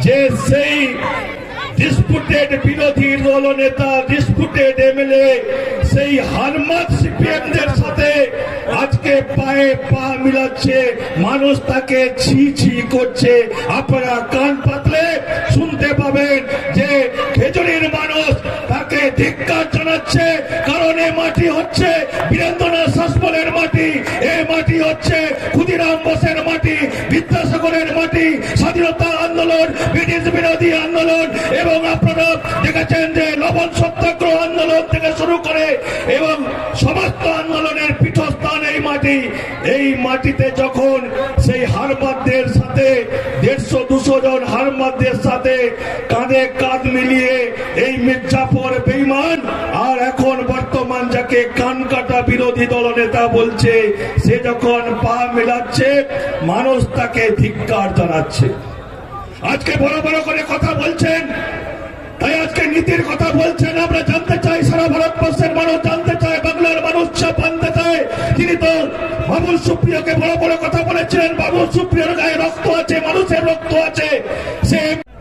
যে সেই ডিসপুটেড বিরোধী দলনেতা, ডিসপুটেড এমএলএ, সেই হারমাত সিপিএমদের সাথে আজকে পায়ে পা মিলাচ্ছে, মানুষ তাকে ছি ছি করছে। আপনারা কান পাতলে শুনতে পাবেন যে খেজুরির মানুষ তাকে ধিক্কার জানাচ্ছে, কারণ এ মাটি হচ্ছে বীরেন্দ্রনাথ শাসমলের মাটি, এ মাটি হচ্ছে ক্ষুদিরাম বোসের মাটি, বিদ্যাসাগরের মাটি, স্বাধীনতা আন্দোলন, ব্রিটিশ বিরোধী আন্দোলন, এবং আপনারা দেখেছেন যে লবণ সত্যাগ্রহ আন্দোলন থেকে শুরু করে এবং সমস্ত আন্দোলনের পীঠস্থান এই মাটি। এই মাটিতে যখন সেই হারমাতদের সাথে 150-200 জন হারমাতদের সাথে কাঁধে কাঁধ মিলিয়ে এই মির্জাফর বেঈমান আর এখন বর্তমান যাকে কান কাটা বিরোধী দলনেতা বলছে, সে যখন পা মিলাচ্ছে, মানুষ তাকে ধিক্কার জানাচ্ছে। আজকে বড় বড় করে কথা বলছেন, তাই আজকে নীতির কথা বলছেন। আমরা জানতে চাই, সারা ভারতবর্ষের মানুষ জানতে চায়, বাংলার মানুষ জানতে চায়। তিনি তো বাবুল সুপ্রিয়কে বড় বড় কথা বলেছিলেন, বাবুল সুপ্রিয়র গায়ে রক্ত আছে, মানুষের রক্ত আছে। সে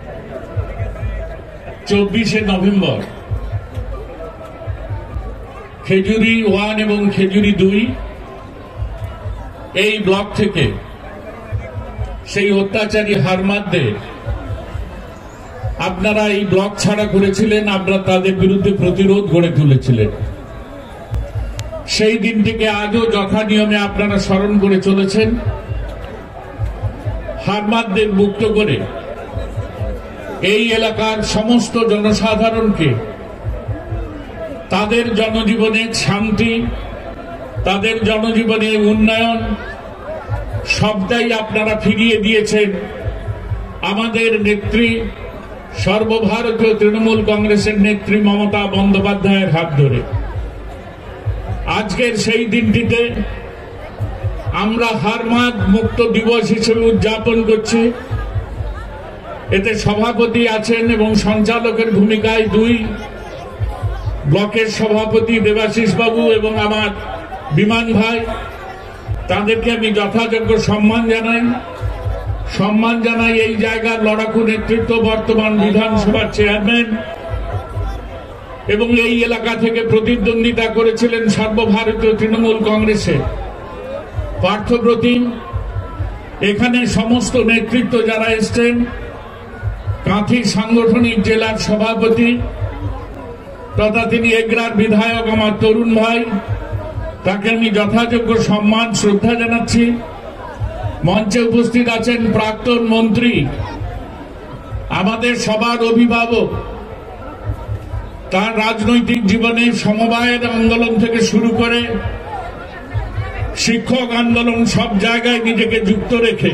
24শে নভেম্বর খেজুরি 1 এবং খেজুরি 2 এই ব্লক থেকে সেই অত্যাচারী হারমাতদের আপনারা এই ব্লক ছাড়া করেছিলেন, আপনারা তাদের বিরুদ্ধে প্রতিরোধ গড়ে তুলেছিলেন। সেই দিনটিকে আজও যথা নিয়মে আপনারা স্মরণ করে চলেছেন। হারমাতদের মুক্ত করে এই এলাকার সমস্ত জনসাধারণকে তাদের জনজীবনে শান্তি, তাদের জনজীবনে উন্নয়ন সবটাই আপনারা ফিরিয়ে দিয়েছেন আমাদের নেত্রী, সর্বভারতীয় তৃণমূল কংগ্রেসের নেত্রী মমতা বন্দ্যোপাধ্যায়ের হাত ধরে। আজকের সেই দিনটিতে আমরা হারমাত মুক্ত দিবস হিসেবে উদযাপন করছি। এতে সভাপতি আছেন এবং সঞ্চালকের ভূমিকায় 2 ব্লকের সভাপতি দেবাশিস বাবু এবং আমার বিমান ভাই। তাদেরকে আমি যথাযোগ্য সম্মান জানাই। এই জায়গার লড়াকু নেতৃত্ব বর্তমান বিধানসভার চেয়ারম্যান এবং এই এলাকা থেকে প্রতিদ্বন্দ্বিতা করেছিলেন সর্বভারতীয় তৃণমূল কংগ্রেসের পার্থপ্রতিম। এখানে সমস্ত নেতৃত্ব যারা এসছেন, কাঁথি সাংগঠনিক জেলার সভাপতি তথা তিনি এগরার বিধায়ক আমার তরুণ ভাই, তাকে আমি যথাযোগ্য সম্মান শ্রদ্ধা জানাচ্ছি। মঞ্চে উপস্থিত আছেন প্রাক্তন মন্ত্রী, আমাদের সবার অভিভাবক, তার রাজনৈতিক জীবনে সমবায়ের আন্দোলন থেকে শুরু করে শিক্ষক আন্দোলন সব জায়গায় নিজেকে যুক্ত রেখে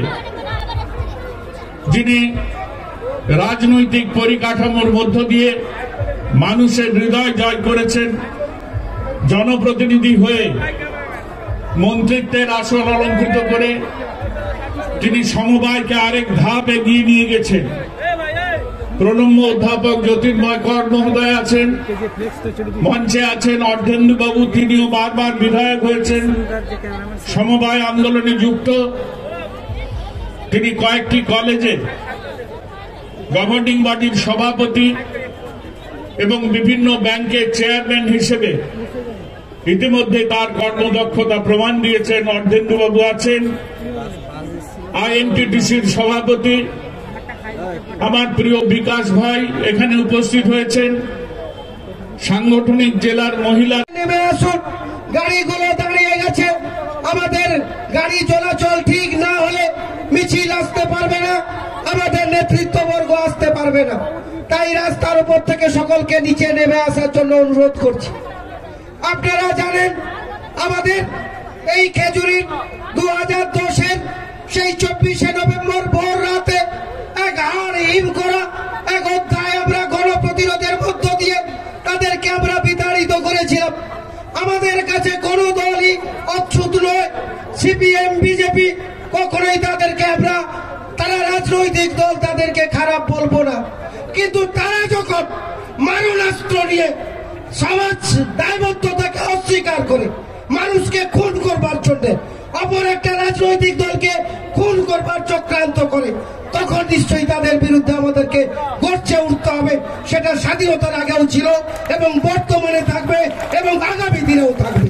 যিনি রাজনৈতিক পরিকাঠামোর মধ্য দিয়ে মানুষের হৃদয় জয় করেছেন, জনপ্রতিনিধি হয়ে মন্ত্রিত্বের আসন অলঙ্কৃত করে তিনি সমবায়কে আরেক ধাপ এগিয়ে নিয়ে গেছেন। প্রণম্য অধ্যাপক জ্যোতির্ময় কর মহোদয় আছেন, মঞ্চে আছেন অর্ধেন্দু বাবু, তিনিও বারবার বিধায়ক হয়েছেন, সমবায় আন্দোলনে যুক্ত। তিনি কয়েকটি কলেজে গভর্নিং বডির সভাপতি এবং বিভিন্ন ব্যাংকের চেয়ারম্যান হিসেবে ইতিমধ্যে তার কর্মদক্ষতা প্রমাণ দিয়েছেন। অর্ধেন্দু বাবু আছেন, আইএনটিটিসির সভাপতি আমার প্রিয় বিকাশ ভাই এখানে উপস্থিত হয়েছেন, সাংগঠনিক জেলার মহিলা। নেমে আসুন, গাড়িগুলো দাঁড়িয়ে গেছে, আমাদের গাড়ি চলাচল ঠিক না হলে মিছিল আসতে পারবে না, আমাদের নেতৃত্ববর্গ আসতে পারবে না। তাই রাস্তার উপর থেকে সকলকে নিচে নেমে আসার জন্য অনুরোধ করছি। আপনারা জানেন আমাদের এই খেজুরির 2010-এর সেই 24শে নভেম্বর ভোর রাতে এক হাড় হিম করা এক অধ্যায় আমরা গণপ্রতিরোধের মধ্য দিয়ে তাদেরকে আমরা বিতাড়িত করেছিলাম। আমাদের কাছে কোনো দলই অচ্ছুত নয়, সিপিএম বিজেপি কখনোই তাদেরকে তারা রাজনৈতিক দল, তাদেরকে খারাপ বলবো না, কিন্তু তারা যখন মারণাস্ত্র নিয়ে সমাজ দায়বদ্ধতাকে অস্বীকার করে মানুষকে খুন করবার জন্য অপর একটা রাজনৈতিক দলকে খুন করবার চক্রান্ত করে, তখন তখন নিশ্চয়ই তাদের বিরুদ্ধে আমাদেরকে গর্জে উঠতে হবে। সেটা স্বাধীনতার আগেও ছিল এবং বর্তমানে থাকবে এবং আগামী দিনেও থাকবে।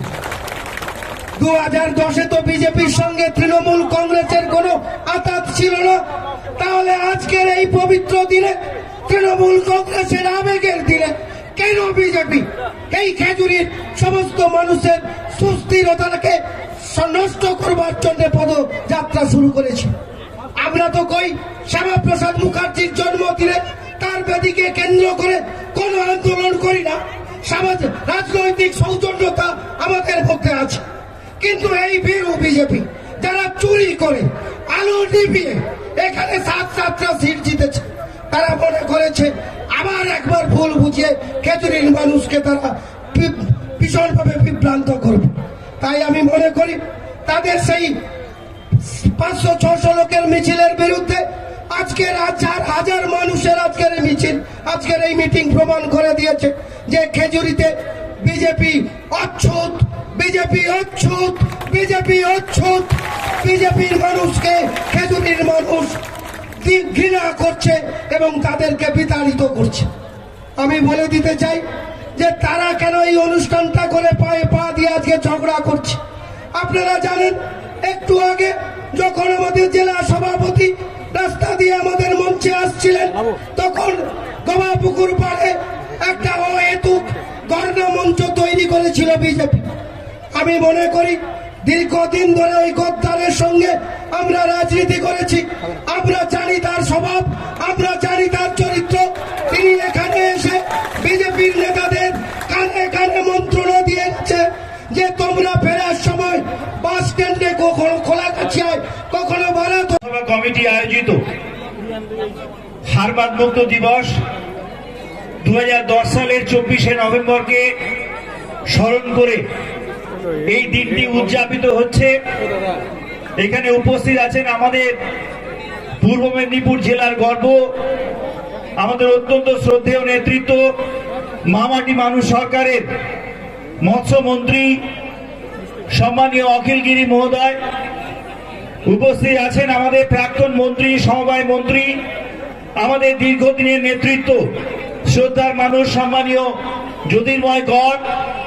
2010-এ তো বিজেপির সঙ্গে তৃণমূল কংগ্রেসের কোনো আতাত ছিল না, তাহলে আজকের এই পবিত্র দিনে তৃণমূল কংগ্রেসের আবেগের দিনে কেন বিজেপি এই খেজুরির সমস্ত মানুষের সুস্থিরতাকে নষ্ট করবার জন্য পদযাত্রা শুরু করেছে? আমরা তো কই শ্যামাপ্রসাদ মুখার্জির জন্মদিনে তার বেদিকে কেন্দ্র করে কোন আন্দোলন করি না, রাজনৈতিক সৌজন্যতা আমাদের মধ্যে আছে। কিন্তু এই বীরু বিজেপি যারা চুরি করে আলো নিভিয়ে এখানে 7-7টা সিট জিতেছে, তারা মনে করেছে আবার একবার ভুল বুঝিয়ে খেজুরির মানুষকে তারা ভীষণভাবে বিভ্রান্ত করবে। তাই আমি মনে করি তাদের সেই 500-600 লোকের মিছিলের বিরুদ্ধে আজকের হাজার মানুষের আজকের এই মিছিল, আজকের এই মিটিং প্রমাণ করে দিয়েছে যে খেজুরিতে বিজেপি অচ্ছুত, বিজেপি অচ্ছুত, বিজেপি অচ্ছুত। বিজেপির মানুষকে খেজুরির মানুষ ঘৃণা করছে এবং তাদেরকে বিতাড়িত করছে। আমি বলে দিতে চাই যে তারা কেন এই অনুষ্ঠানটা করে পায়ে পা দিয়ে আজকে ঝগড়া করছে। আপনারা জানেন একটু আগে যখন আমাদের জেলা সভাপতি রাস্তা দিয়ে আমাদের মঞ্চে আসছিলেন, তখন গোবাপুকুর পাড়ে একটা অহেতুক গর্ণা মঞ্চ তৈরি করেছিল বিজেপি। আমি মনে করি দীর্ঘদিন ধরে ওই গদ্দারের সঙ্গে আমরা রাজনীতি করেছি, আমরা জানি তার স্বভাব, আমরা জানি তার চরিত্র। তিনি এখানে এসে বিজেপির নেতাদের কানে কানে মন্ত্রণা দিয়ে গেছে যে তোমরা ফেরার সময় বাস স্ট্যান্ডে কখনো খোলাকাছিয়ায় কখনো ভারত কমিটি আয়োজিত হারবাদ মুক্ত দিবস 2010 সালের 24শে নভেম্বরকে স্মরণ করে এই দিনটি উদযাপিত হচ্ছে। এখানে উপস্থিত আছেন আমাদের পূর্ব মেদিনীপুর জেলার গর্ব, আমাদের অত্যন্ত শ্রদ্ধেয় নেতৃত্ব মামাটি মানুষ সরকারের মৎস্যমন্ত্রী সম্মানীয় অখিলগিরি মহোদয়। উপস্থিত আছেন আমাদের প্রাক্তন মন্ত্রী, সমবায় মন্ত্রী, আমাদের দীর্ঘদিনের নেতৃত্ব শ্রদ্ধার মানুষ সম্মানীয় জ্যোতির্ময় গড়,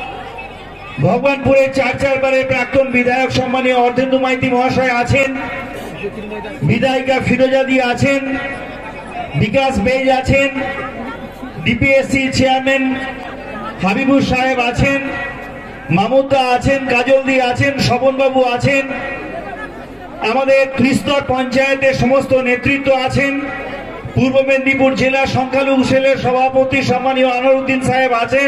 ভগবানপুরের 4 বারের প্রাক্তন বিধায়ক সম্মানীয় অর্ধেন্দু মাইতি মহাশয় আছেন, বিধায়িকা ফিরোজাদি আছেন, বিকাশ বেজ আছেন, ডিপিএসসি চেয়ারম্যান হাবিবুর সাহেব আছেন, মামুদা আছেন, কাজলদি আছেন, স্বপনবাবু আছেন, আমাদের ত্রিস্তর পঞ্চায়েতের সমস্ত নেতৃত্ব আছেন, পূর্ব মেদিনীপুর জেলা সংখ্যালঘু সেলের সভাপতি সম্মানীয় আনোয়ারউদ্দিন সাহেব আছেন,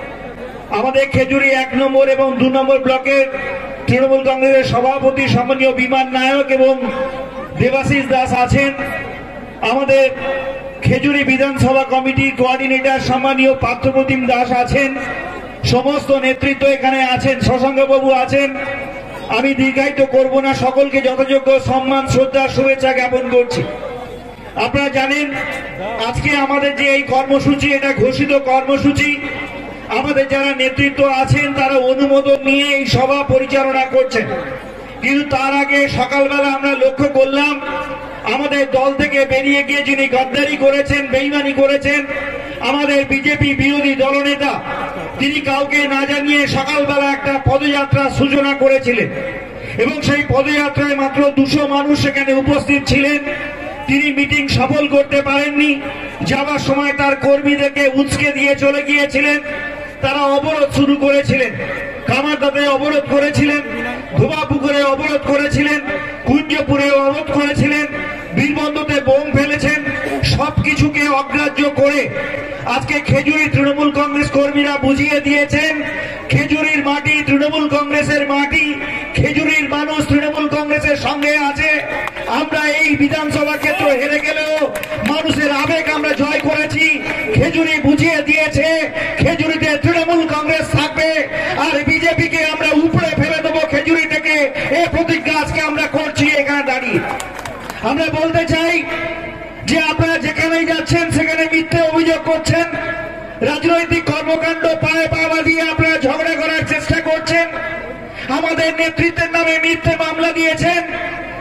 আমাদের খেজুরি 1 নম্বর এবং 2 নম্বর ব্লকের তৃণমূল কংগ্রেসের সভাপতি সম্মানীয় বিমান নায়ক এবং দেবাশিস দাস আছেন, আমাদের খেজুরি বিধানসভা কমিটির কোঅর্ডিনেটর সম্মানীয় পার্থপ্রতিম দাস আছেন, সমস্ত নেতৃত্ব এখানে আছেন, শশাঙ্কবাবু আছেন। আমি দীর্ঘায়িত করব না, সকলকে যথাযোগ্য সম্মান শ্রদ্ধা শুভেচ্ছা জ্ঞাপন করছি। আপনারা জানেন আজকে আমাদের যে এই কর্মসূচি, এটা ঘোষিত কর্মসূচি, আমাদের যারা নেতৃত্ব আছেন তারা অনুমোদন নিয়ে এই সভা পরিচালনা করছেন। কিন্তু তার আগে সকালবেলা আমরা লক্ষ্য করলাম আমাদের দল থেকে বেরিয়ে গিয়ে যিনি গদ্দারি করেছেন, বেইমানি করেছেন, আমাদের বিজেপি বিরোধী দলনেতা, তিনি কাউকে না জানিয়ে সকালবেলা একটা পদযাত্রা সূচনা করেছিলেন এবং সেই পদযাত্রায় মাত্র 200 মানুষ সেখানে উপস্থিত ছিলেন। তিনি মিটিং সফল করতে পারেননি, যাওয়ার সময় তার কর্মীদেরকে উস্কে দিয়ে চলে গিয়েছিলেন। তারা অবরোধ শুরু করেছিলেন, কামারদাতে অবরোধ করেছিলেন, ধোবাপুকুরে অবরোধ করেছিলেন, কুঞ্জপুরে অবরোধ করেছিলেন, বীরবন্ধতে বোম ফেলেছেন। সবকিছুকে অগ্রাহ্য করে আজকে খেজুরি তৃণমূল কংগ্রেস কর্মীরা বুঝিয়ে দিয়েছেন খেজুরির মাটি তৃণমূল কংগ্রেসের মাটি, খেজুরির মানুষ তৃণমূল কংগ্রেসের সঙ্গে আছে। আমরা এই বিধানসভা ক্ষেত্র হেরে গেলেও মানুষের আবেগ আমরা জয় করেছি। খেজুরি বুঝিয়ে দিয়েছে খেজুরিতে তৃণমূল কংগ্রেস থাকবে আর বিজেপিকে আমরা উপরে ফেলে দেবো খেজুরি থেকে। এই প্রতিজ্ঞা আজকে আমরা করছি এখানে দাঁড়িয়ে। আমরা বলতে চাই যে আপনারা যেখানেই যাচ্ছেন সেখানে মিথ্যে অভিযোগ করছেন, রাজনৈতিক কর্মকাণ্ড পায়ে পাওয়া দিয়ে আপনারা ঝগড়া করার চেষ্টা করছেন, আমাদের নেতৃত্বের নামে মিথ্যে মামলা দিয়েছেন,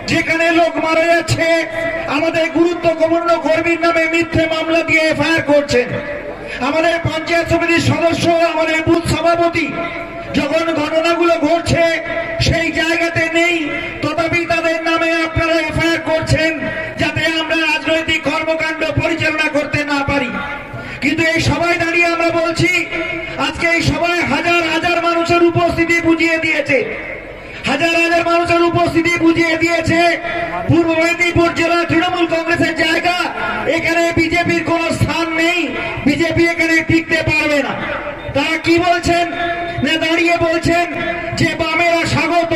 যেখানে লোক মারা যাচ্ছে, আমাদের গুরুত্বপূর্ণ কর্মীর নামে মিথ্যে মামলা দিয়ে এফআইআর করছেন। আমাদের পঞ্চায়েত সমিতির সদস্য, আমাদের বুথ সভাপতি যখন ঘটনাগুলো ঘটছে সেই জায়গাতে নেই, তথাপি তাদের নামে আপনারা এফআইআর করছেন যাতে আমরা রাজনৈতিক কর্মকাণ্ড পরিচালনা করতে না পারি। কিন্তু এই সভায় দাঁড়িয়ে আমরা বলছি, আজকে এই সভায় হাজার হাজার মানুষের উপস্থিতি বুঝিয়ে দিয়েছে, হাজার হাজার মানুষের উপস্থিতি বুঝিয়ে দিয়েছে পূর্ব মেদিনীপুর জেলা তৃণমূল কংগ্রেসের জায়গা। এখানে বিজেপির কোন স্থান নেই, বিজেপি এখানে টিকতে পারবে না। তারা কি বলছেন না, দাঁড়িয়ে বলছেন যে বামেরা স্বাগত।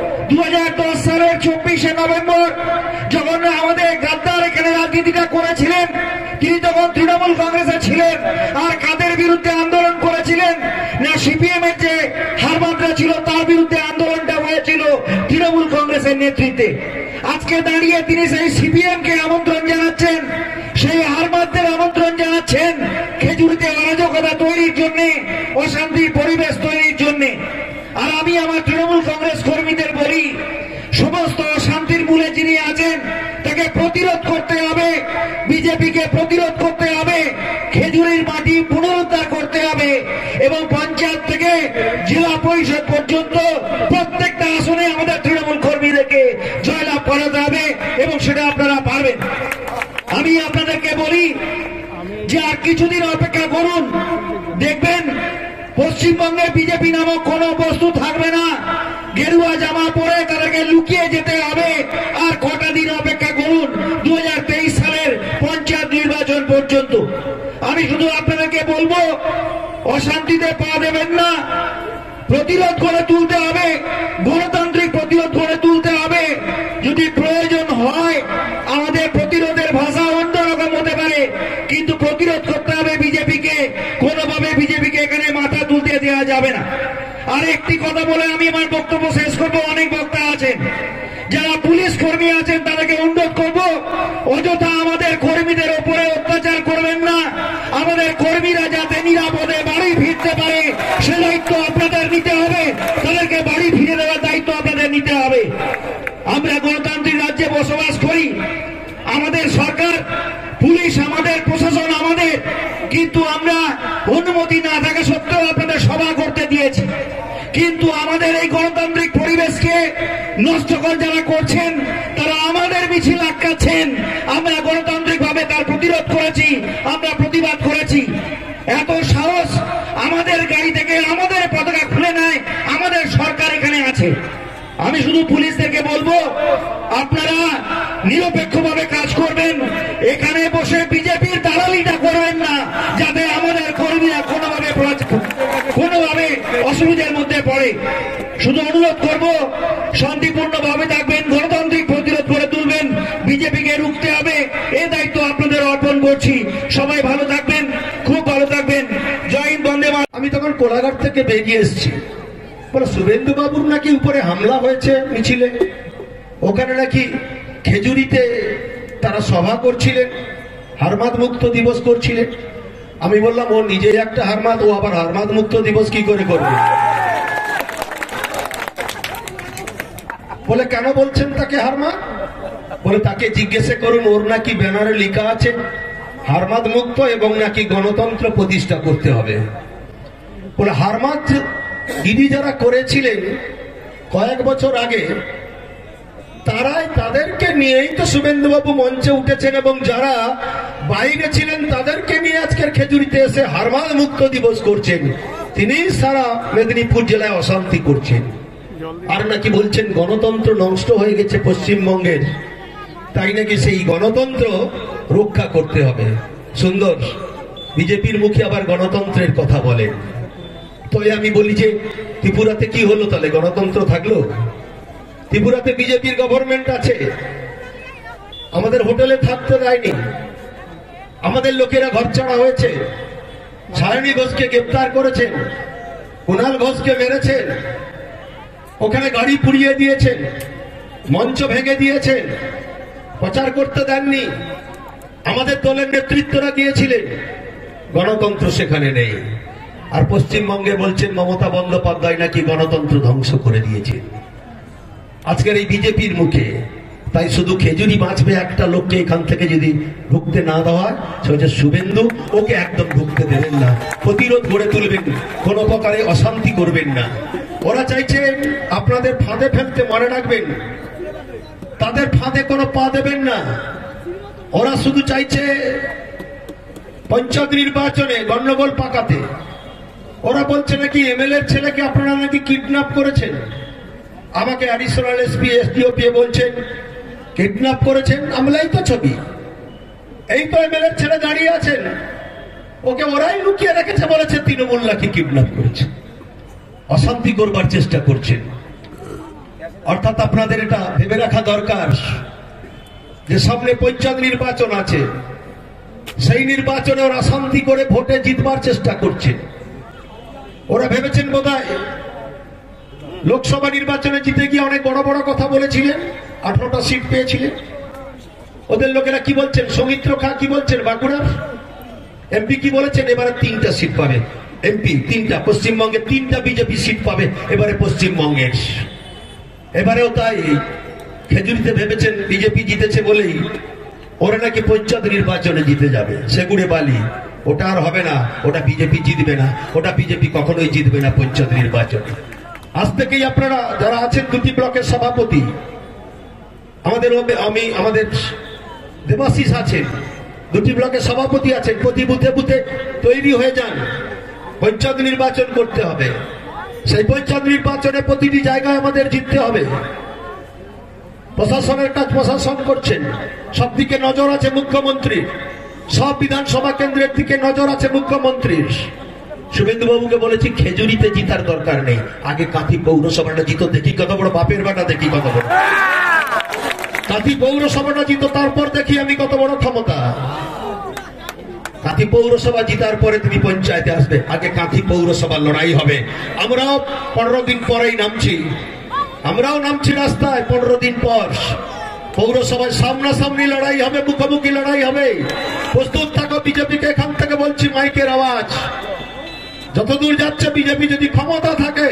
2010 সালের 24শে নভেম্বর যখন আমাদের গাদ্দার এখানে রাজনীতিটা করেছিলেন, তিনি তখন তৃণমূল কংগ্রেসে ছিলেন। আর কাদের বিরুদ্ধে আন্দোলন করেছিলেন না, সিপিএম এর যে হারমাত্রা ছিল তার বিরুদ্ধে আন্দোলনটা হয়েছিল তৃণমূল কংগ্রেসের নেতৃত্বে। আজকে দাঁড়িয়ে তিনি সেই সিপিএম কে আমন্ত্রণ জানাচ্ছেন, সেই হারমাতদের আমন্ত্রণ জানাচ্ছেন খেজুরিতে অরাজকতা তৈরির জন্য, অশান্তির পরিবেশ তৈরির জন্য। আর আমি আমার তৃণমূল কংগ্রেস কর্মীদের বলি, সমস্ত অশান্তির মূলে যিনি আছেন তাকে প্রতিরোধ করতে হবে, বিজেপিকে প্রতিরোধ করতে হবে, খেজুরির মাটি পুনরুদ্ধার করতে হবে এবং পঞ্চায়েত থেকে জেলা পরিষদ পর্যন্ত প্রত্যেকটা আসনে আমাদের তৃণমূল কর্মীদেরকে জয়লাভ করাতে হবে এবং সেটা আপনারা পারবেন। আমি আপনাদেরকে বলি যে আর কিছুদিন অপেক্ষা করুন, দেখবেন পশ্চিমবঙ্গে বিজেপি নামক কোন বস্তু থাকবে না। গেরুয়া জামা পরে তাদেরকে লুকিয়ে যেতে হবে। আর কটা দিন অপেক্ষা করুন 2023 সালের পঞ্চায়েত নির্বাচন পর্যন্ত। আমি শুধু আপনাদেরকে বলবো, অশান্তিতে পা দেবেন না, প্রতিরোধ করে তুলতে হবে, গণতান্ত্রিক প্রতিরোধ করে তুলতে হবে। যদি প্রয়োজন হয় আমাদের প্রতিরোধের ভাষা অন্যরকম হতে পারে, কিন্তু প্রতিরোধ করতে হবে বিজেপিকে। কোনোভাবে বিজেপিকে এখানে মাথা তুলতে দেওয়া যাবে না। আর একটি কথা বলে আমি আমার বক্তব্য শেষ করব। অনেক বক্তা আছেন, যারা পুলিশ কর্মী আছেন তাদেরকে অনুরোধ করব, অযথা আমাদের কর্মীদের উপরে অত্যাচার করবেন না। আমাদের কর্মীরা যাতে নিরাপদে বাড়ি ফিরতে পারে সে দায়িত্ব আপনাদের নিতে হবে, তাদেরকে বাড়ি ফিরে দেওয়ার দায়িত্ব আপনাদের নিতে হবে। আমরা গণতান্ত্রিক রাজ্যে বসবাস করি, আমাদের সরকার, পুলিশ আমাদের, প্রশাসন আমাদের, কিন্তু আমরা অনুমতি না থাকা সত্ত্বেও আপনাদের সভা করতে দিয়েছি। কিন্তু আমাদের এই গণতান্ত্রিক পরিবেশকে নষ্ট করে যারা করছেন তারা আমাদের মিছিল আটকাচ্ছেন। আমরা গণতান্ত্রিক ভাবে তার প্রতিরোধ করেছি, আমরা প্রতিবাদ করেছি। এত সাহস আমাদের গাড়ি থেকে আমাদের পতাকা খুলে নেয়, আমাদের সরকার এখানে আছে। আমি শুধু পুলিশদেরকে বলবো, আপনারা নিরপেক্ষভাবে কাজ করবেন, এখানে বসে বিজেপির দালালিটা করবেন না, যাতে আমাদের কর্মীরা কোনোভাবে অসুবিধার মধ্যে পড়ে। শুধু অনুরোধ করব, শান্তিপূর্ণভাবে থাকবেন, গণতান্ত্রিক প্রতিরোধ করে তুলবেন, বিজেপিকে রুখতে হবে, এই দায়িত্ব আপনাদের অর্পণ করছি। সবাই ভালো থাকবেন, খুব ভালো থাকবেন। জয় হিন্দ, বন্দে মাতরম। আমি তখন কোলাঘাট থেকে বেরিয়ে এসেছি, বলে শুভেন্দু বাবুর নাকি উপরে হামলা হয়েছে মিছিলে, ওখানে নাকি খেজুরিতে তারা সভা করছিলেন, হারমাদ মুক্ত দিবস করছিলেন। আমি বললাম, ও নিজে একটা হারমাদ, ও আবার হারমাদ মুক্ত দিবস কি করে করবে? বলে কেন বলছেন তাকে হারমাদ? বলে তাকে জিজ্ঞেস করুন, ওর নাকি ব্যানারে লেখা আছে হারমাদ মুক্ত এবং নাকি গণতন্ত্র প্রতিষ্ঠা করতে হবে। বলে হারমাদ দিদি যারা করেছিলেন কয়েক বছর আগে, তারাই, তাদেরকে নিয়েই তো শুভেন্দুবাবু মঞ্চে উঠেছেন এবং যারা বাইরে ছিলেন তাদেরকে নিয়ে আজকের খেজুরিতে এসে হারমাদ মুক্ত দিবস করছেন। তিনি সারা মেদিনীপুর জেলায় অশান্তি করছেন। আর নাকি বলছেন গণতন্ত্র নষ্ট হয়ে গেছে পশ্চিমবঙ্গের, তাই নাকি সেই গণতন্ত্র রক্ষা করতে হবে। সুন্দর, বিজেপির মুখে আবার গণতন্ত্রের কথা বলেন। তো আমি বলি যে ত্রিপুরাতে কি হলো, তাহলে গণতন্ত্র থাকলো? ত্রিপুরাতে বিজেপির গভর্নমেন্ট আছে, আমাদের হোটেলে থাকতে দেয়নি, আমাদের লোকেরা ঘর ছাড়া হয়েছে, সায়নী ঘোষকে গ্রেপ্তার করেছেন, কুণাল ঘোষকে মেরেছেন, ওখানে গাড়ি পুড়িয়ে দিয়েছেন, মঞ্চ ভেঙে দিয়েছেন, প্রচার করতে দেননি, আমাদের দলের নেতৃত্বরা গিয়েছিলেন। গণতন্ত্র সেখানে নেই। আর পশ্চিমবঙ্গে বলছেন মমতা বন্দ্যোপাধ্যায় নাকি গণতন্ত্র ধ্বংস করে দিয়েছে। আজকের এই বিজেপির মুখে তাই শুধু খেজুরি বাঁচবে একটা লোককে এখান থেকে যদি ঢুকতে না দেওয়া হয়, সে হচ্ছে শুভেন্দু। ওকে একদম ঢুকতে দেবেন না, প্রতিরোধ গড়ে তুলবেন, কোনো প্রকারে অশান্তি করবেন না। ওরা চাইছে আপনাদের ফাঁদে ফেলতে, মনে রাখবেন তাদের ফাঁদে কোনো পা দেবেন না। ওরা শুধু চাইছে পঞ্চায়েত নির্বাচনে গন্ডগোল পাকাতে। ওরা বলছে নাকি এমএলএর ছেলেকে আপনারা নাকি কিডন্যাপ করেছেন। আমাকে অ্যাডিশনাল এসপি এসডিওপি বলছেন কিডন্যাপ করেছেন। আমলাই তো ছবি, এই তো এমএলএর ছেলে দাঁড়িয়ে আছেন, ওকে ওরাই লুকিয়ে রেখেছে, বলেছে তৃণমূল নাকি কিডন্যাপ করেছে। অশান্তি করবার চেষ্টা করছেন। অর্থাৎ আপনাদের এটা ভেবে রাখা দরকার যে সামনে পঞ্চায়েত নির্বাচন আছে, সেই নির্বাচনে ওরা অশান্তি করে ভোটে জিতবার চেষ্টা করছে। ওরা ভেবেছেন বোধহয় লোকসভা নির্বাচনে জিতে গিয়ে অনেক বড় বড় কথা বলেছিলেন, 18টা সিট পেয়েছিলেন। ওদের লোকেরা কি বলছেন, সৌমিত্র খা কি বলছেন বাঁকুড়ার এমপি কি বলেছেন, এবারে 3টা সিট পাবে এমপি, 3টা পশ্চিমবঙ্গে 3টা বিজেপি সিট পাবে এবারে পশ্চিমবঙ্গের। এবারেও তাই খেজুরিতে ভেবেছেন বিজেপি জিতেছে বলেই ওরা নাকি পঞ্চায়েত নির্বাচনে জিতে যাবে। সেগুড়ে বালি, ওটা আর হবে না, ওটা বিজেপি জিতবে না, ওটা বিজেপি কখনোই জিতবে না পঞ্চায়েত নির্বাচনে। আজ থেকেই আপনারা যারা আছেন দুটি ব্লকের সভাপতি, আমাদের দেবাশিস আছেন, দুটি ব্লকের সভাপতি আছেন, প্রতি বুথে বুথে তৈরি হয়ে যান। পঞ্চায়েত নির্বাচন করতে হবে, সেই পঞ্চায়েত নির্বাচনে প্রতিটি জায়গায় আমাদের জিততে হবে। প্রশাসনের কাজ প্রশাসন করছেন, সব দিকে নজর আছে মুখ্যমন্ত্রীর, সব বিধানসভা কেন্দ্রের দিকে নজর আছে মুখ্যমন্ত্রীর। শুভেন্দু বাবুকে বলেছি খেজুরিতে জিতার দরকার নেই, আগে কাঁথি পৌরসভাটা জিতো, দেখি কত বড় বাপের বাটা, দেখি কত বড় কাঁথি পৌরসভাটা জিতো, তারপর দেখি আমি কত বড় ক্ষমতা। কাঁথি পৌরসভা জিতার পরে তুমি পঞ্চায়েতে আসবে, আগে কাঁথি পৌরসভার লড়াই হবে। আমরাও 15 দিন পরেই নামছি, আমরাও নামছি রাস্তায় 15 দিন পর। পৌরসভায় সামনাসামনি লড়াই হবে, মুখোমুখি লড়াই হবে। প্রস্তুত থাকো বিজেপিকে এখান থেকে বলছি, মাইকের আওয়াজ যতদূর যাচ্ছে, বিজেপি যদি ক্ষমতা থাকে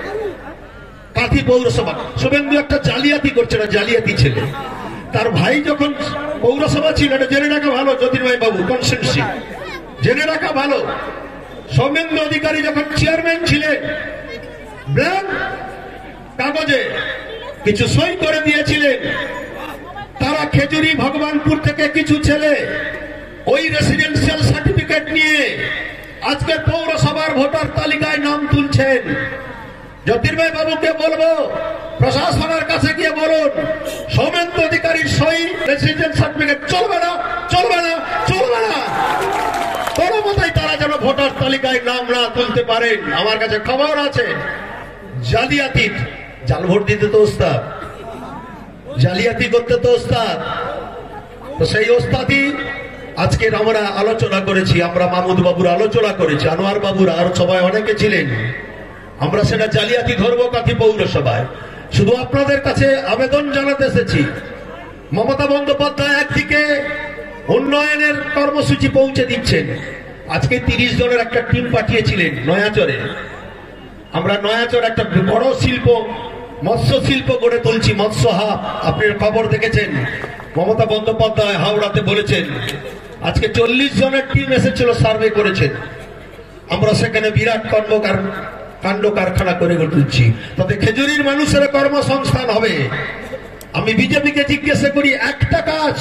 কাঁথি পৌরসভা। শুভেন্দু একটা জালিয়াতি করছে না, জালিয়াতি ছেলে। তার ভাই যখন পৌরসভা ছিল, এটা জেনে রাখা ভালো জ্যোতির্ময় বাবু, কনসেন্সি জেনে রাখা ভালো। সৌমেন্দ্র অধিকারী যখন চেয়ারম্যান ছিলেন, ব্ল্যাঙ্ক কাগজে কিছু সই করে দিয়েছিলেন। তারা খেজুরি ভগবানপুর থেকে কিছু ছেলে ওই রেসিডেন্সিয়াল সার্টিফিকেট নিয়ে আজকে পৌরসভার ভোটার তালিকায় নাম তুলছেন। জ্যোতির্ময় বাবুকে বলবো, প্রশাসনের কাছে গিয়ে বলুন সৌমেন্দ্র অধিকারীর সই রেসিডেন্স সার্টিফিকেট চলবে না, চলবে না, চলবে না। কোনো মতেই তারা যেন ভোটার তালিকায় নাম না তুলতে পারেন। আমার কাছে খবর আছে জালিয়াতি, জাল ভোট দিতে তো ওস্তাদ, জালিয়াতি করতে তো ওস্তাদ। তো সেই ওস্তাদি আজকের আমরা আলোচনা করেছি, আমরা মাহমুদ বাবুর আলোচনা করেছি, আনোয়ার বাবুর আর সবাই অনেকে ছিলেন। আমরা সেটা জালিয়াতি ধরবো কাঁথি পৌরসভায়। শুধু আপনাদের কাছে আবেদন জানাতে এসেছি, মমতা বন্দ্যোপাধ্যায় একদিকে উন্নয়নের কর্মসূচি পৌঁছে দিচ্ছেন। আজকে 30 জনের একটা টিম পাঠিয়েছিলেন নয়াচরে। আমরা নয়াচর একটা বড় শিল্প, মৎস্য শিল্প গড়ে তুলছি, মৎস্য হাব। আপনার খবর দেখেছেন, মমতা বন্দ্যোপাধ্যায় হাওড়াতে বলেছেন আজকে 40 জনের টিম এসেছিল, সার্ভে করেছেন। আমরা সেখানে বিরাট কাণ্ড কারখানা করে তুলছি, তাতে খেজুরির মানুষের কর্মসংস্থান হবে। আমি বিজেপিকে জিজ্ঞাসা করি, একটা কাজ,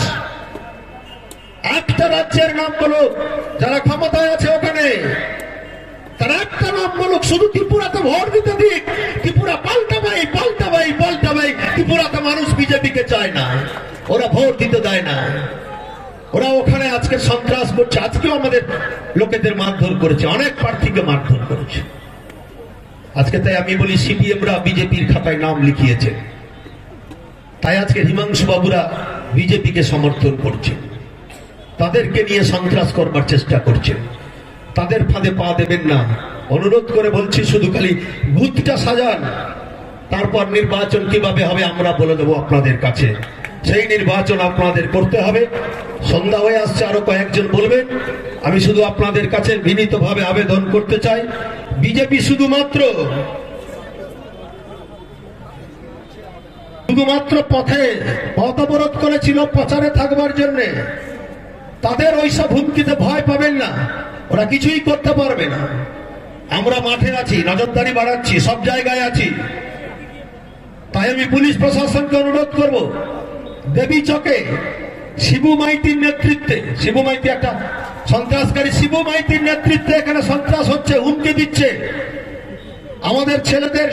একটা রাজ্যের নাম বলুক যারা ক্ষমতায় আছে ওখানে, তারা একটা নাম বলুক, শুধু ত্রিপুরাতে ভোট দিতে দিক। ত্রিপুরা পাল্টাবাই, পাল্টাবাই, পাল্টাবাই। ত্রিপুরাতে মানুষ বিজেপিকে চায় না, ওরা ভোট দিতে দেয় না। ওরা ওখানে আজকে সন্ত্রাস করছে, আজকেও আমাদের লোকেদের মারধর করেছে, অনেক প্রার্থীকে মারধর করেছে। আজকে তাই আমি বলি সিপিএমরা বিজেপির খাতায় নাম লিখিয়েছে, তাই আজকে হিমাংশু বাবুরা বিজেপিকে সমর্থন করছে, তাদেরকে নিয়ে সন্ত্রাস করবার চেষ্টা করছে। তাদের ফাঁদে পা দেবেন না, অনুরোধ করে বলছি। শুধু খালি বুথটা সাজান, তারপর নির্বাচন কিভাবে হবে আমরা বলে দেবো আপনাদের কাছে। সেই নির্বাচন আপনাদের করতে হবে। সন্ধ্যা হয়ে আসছে, আরো কয়েকজন বলবেন। আমি শুধু আপনাদের কাছে বিনীতভাবে আবেদন করতে চাই, বিজেপি শুধুমাত্র শুধুমাত্র পথ অবরোধ করেছিল প্রচারে থাকবার জন্য। তাদের ওইসব হুমকিতে ভয় পাবেন না, ওরা কিছুই করতে পারবে না। আমরা মাঠে আছি, নজরদারি বাড়াচ্ছি, সব জায়গায় আছি। তাই আমি পুলিশ প্রশাসনকে অনুরোধ করব, দেবী চকে শিবু মাইতির নেতৃত্বে, শিবু মাইতি একটা সন্ত্রাসকারী, শিবু মাইতির নেতৃত্বে এখানে সন্ত্রাস হচ্ছে, হুমকি দিচ্ছে। আমাদের ছেলেদের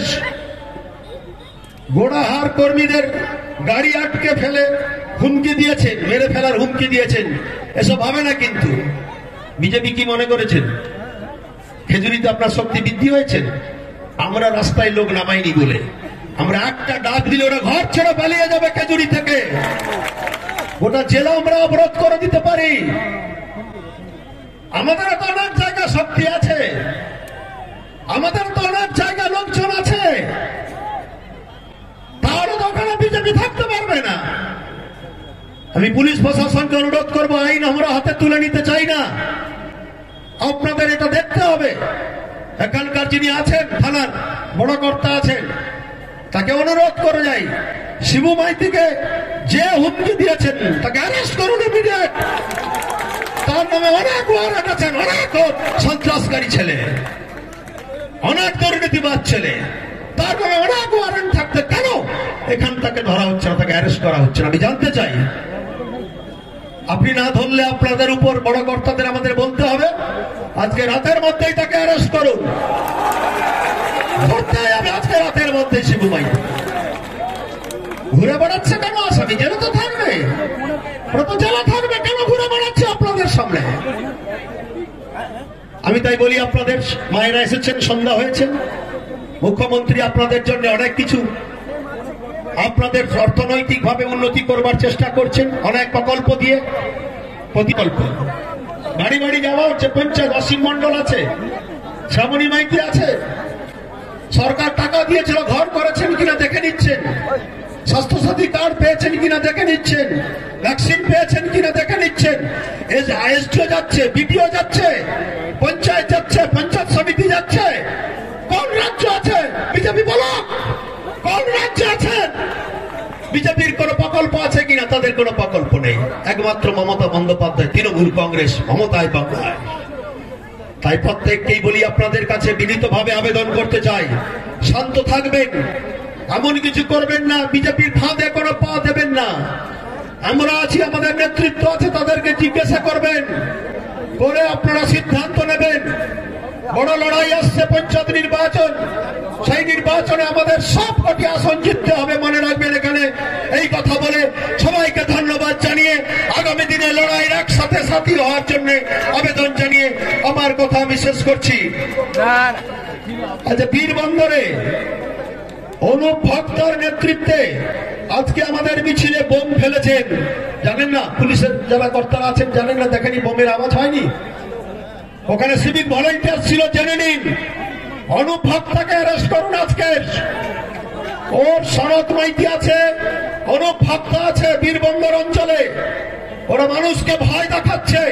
গোড়াহার কর্মীদের গাড়ি আটকে ফেলে হুমকি দিয়েছেন, মেরে ফেলার হুমকি দিয়েছেন। এসব হবে না কিন্তু। বিজেপি কি মনে করেছেন খেজুরিতে আপনার শক্তি বৃদ্ধি হয়েছে? আমরা রাস্তায় লোক নামাইনি বলে, আমরা একটা ডাক দিলে ওরা ঘর ছেড়ে পালিয়ে যাবে খেজুরি থেকে। গোটা জেলা আমরা অবরোধ করে দিতে পারি। আমাদের তো অনেক জায়গা শক্তি আছে, আমাদের তো অনেক জায়গা লোকজন আছে, তাহলে তো ওখানে বিজেপি থাকতে পারবে না। আমি পুলিশ প্রশাসনকে অনুরোধ করবো, আইন আমরা হাতে তুলে নিতে চাই না, আপনাদের এটা দেখতে হবে। এখানকার যিনি আছেন থানার বড় কর্তা আছেন, তাকে অনুরোধ করে যাই, শিবু মাইতিকে যে হুমকি দিয়েছেন তাকে অ্যারেস্ট করুন ইমিডিয়েট। তার নামে অনেক ওয়ারেন্ট আছেন, অনেক সন্ত্রাসকারী ছেলে, অনেক দুর্নীতিবাজ ছেলে, তার নামে অনেক ওয়ারেন্ট থাকতে কেন এখান তাকে ধরা হচ্ছে না, তাকে অ্যারেস্ট করা হচ্ছে না? আমি জানতে চাই। আপনি না ধরলে আপনাদের উপর বড় কর্তাদের আমাদের বলতে হবে, আজকে রাতের মধ্যেই তাকে অ্যারেস্ট করুন। ধরতে হবে আজকে রাতের মধ্যে। শিবু মাইতি ঘুরে বেড়াচ্ছে কেন? আসামি জেলে তো থাকবে, ওরা তো জেলা থাকবে, কেন ঘুরে বেড়াচ্ছে আপনাদের সামনে? আমি তাই বলি, আপনাদের মায়েরা এসেছেন, সন্ধ্যা হয়েছে, মুখ্যমন্ত্রী আপনাদের জন্য অনেক কিছু, আপনাদের অর্থনৈতিক ভাবে উন্নতি করবার চেষ্টা করছেন অনেক প্রকল্প দিয়ে। প্রকল্প বাড়ি বাড়ি যাওয়া হচ্ছে, পঞ্চায়েত অসীম মন্ডল আছে, শ্রাবণী মাইতি আছে, সরকার টাকা দিয়েছিল, ঘর করেছেন কিনা দেখে নিচ্ছেন, স্বাস্থ্যসাথী কার্ড পেয়েছেন কিনা দেখে নিচ্ছেন, ভ্যাকসিন পেয়েছেন কিনা দেখে নিচ্ছেন। আইএসডিও যাচ্ছে, বিডিও যাচ্ছে, পঞ্চায়েত যাচ্ছে, পঞ্চায়েত সমিতি যাচ্ছে। কোন রাজ্য আছে বিজেপি? বলো, কোন রাজ্য আছে বিজেপির কোন প্রকল্প আছে কিনা? তাদের কোন প্রকল্প নেই, একমাত্র মমতা বন্দ্যোপাধ্যায়, তৃণমূল কংগ্রেস, মমতায় বাংলায়। তাই প্রত্যেককেই বলি, আপনাদের কাছে বিনীতভাবে আবেদন করতে চাই, শান্ত থাকবেন, এমন কিছু করবেন না, বিজেপির ফাঁদে কোনো পা দেবেন না। আমরা আছি, আমাদের নেতৃত্ব আছে, তাদেরকে জিজ্ঞাসা করবেন, করে আপনারা সিদ্ধান্ত নেবেন। বড় লড়াই আসছে, পঞ্চায়েত নির্বাচন, সেই নির্বাচনে আমাদের সব কটি আসন জিততে হবে, মনে রাখবেন। এখানে এই কথা বলে সবাইকে ধন্যবাদ জানিয়ে, আগামী দিনে লড়াইয়ের একসাথে সাথী হওয়ার জন্য আবেদন জানিয়ে আমার কথা আমি শেষ করছি। আচ্ছা, বীরবন্দরে অনুপ ভক্তর নেতৃত্বে আজকে আমাদের মিছিলে বোম ফেলেছেন, জানেন না? পুলিশের যারা কর্তারা আছেন জানেন না, দেখেনি বোমের আওয়াজ হয়নি? ওখানে সিভিক ভলেন্টিয়ার ছিল, জেনে নিন। অনুপ ভক্তকে অ্যারেস্ট করুন আজকে। ওর শরৎ মাইতি আছে, অনুপ ভক্ত আছে বীরবন্দর অঞ্চলে, ওরা মানুষকে ভয় দেখাচ্ছে,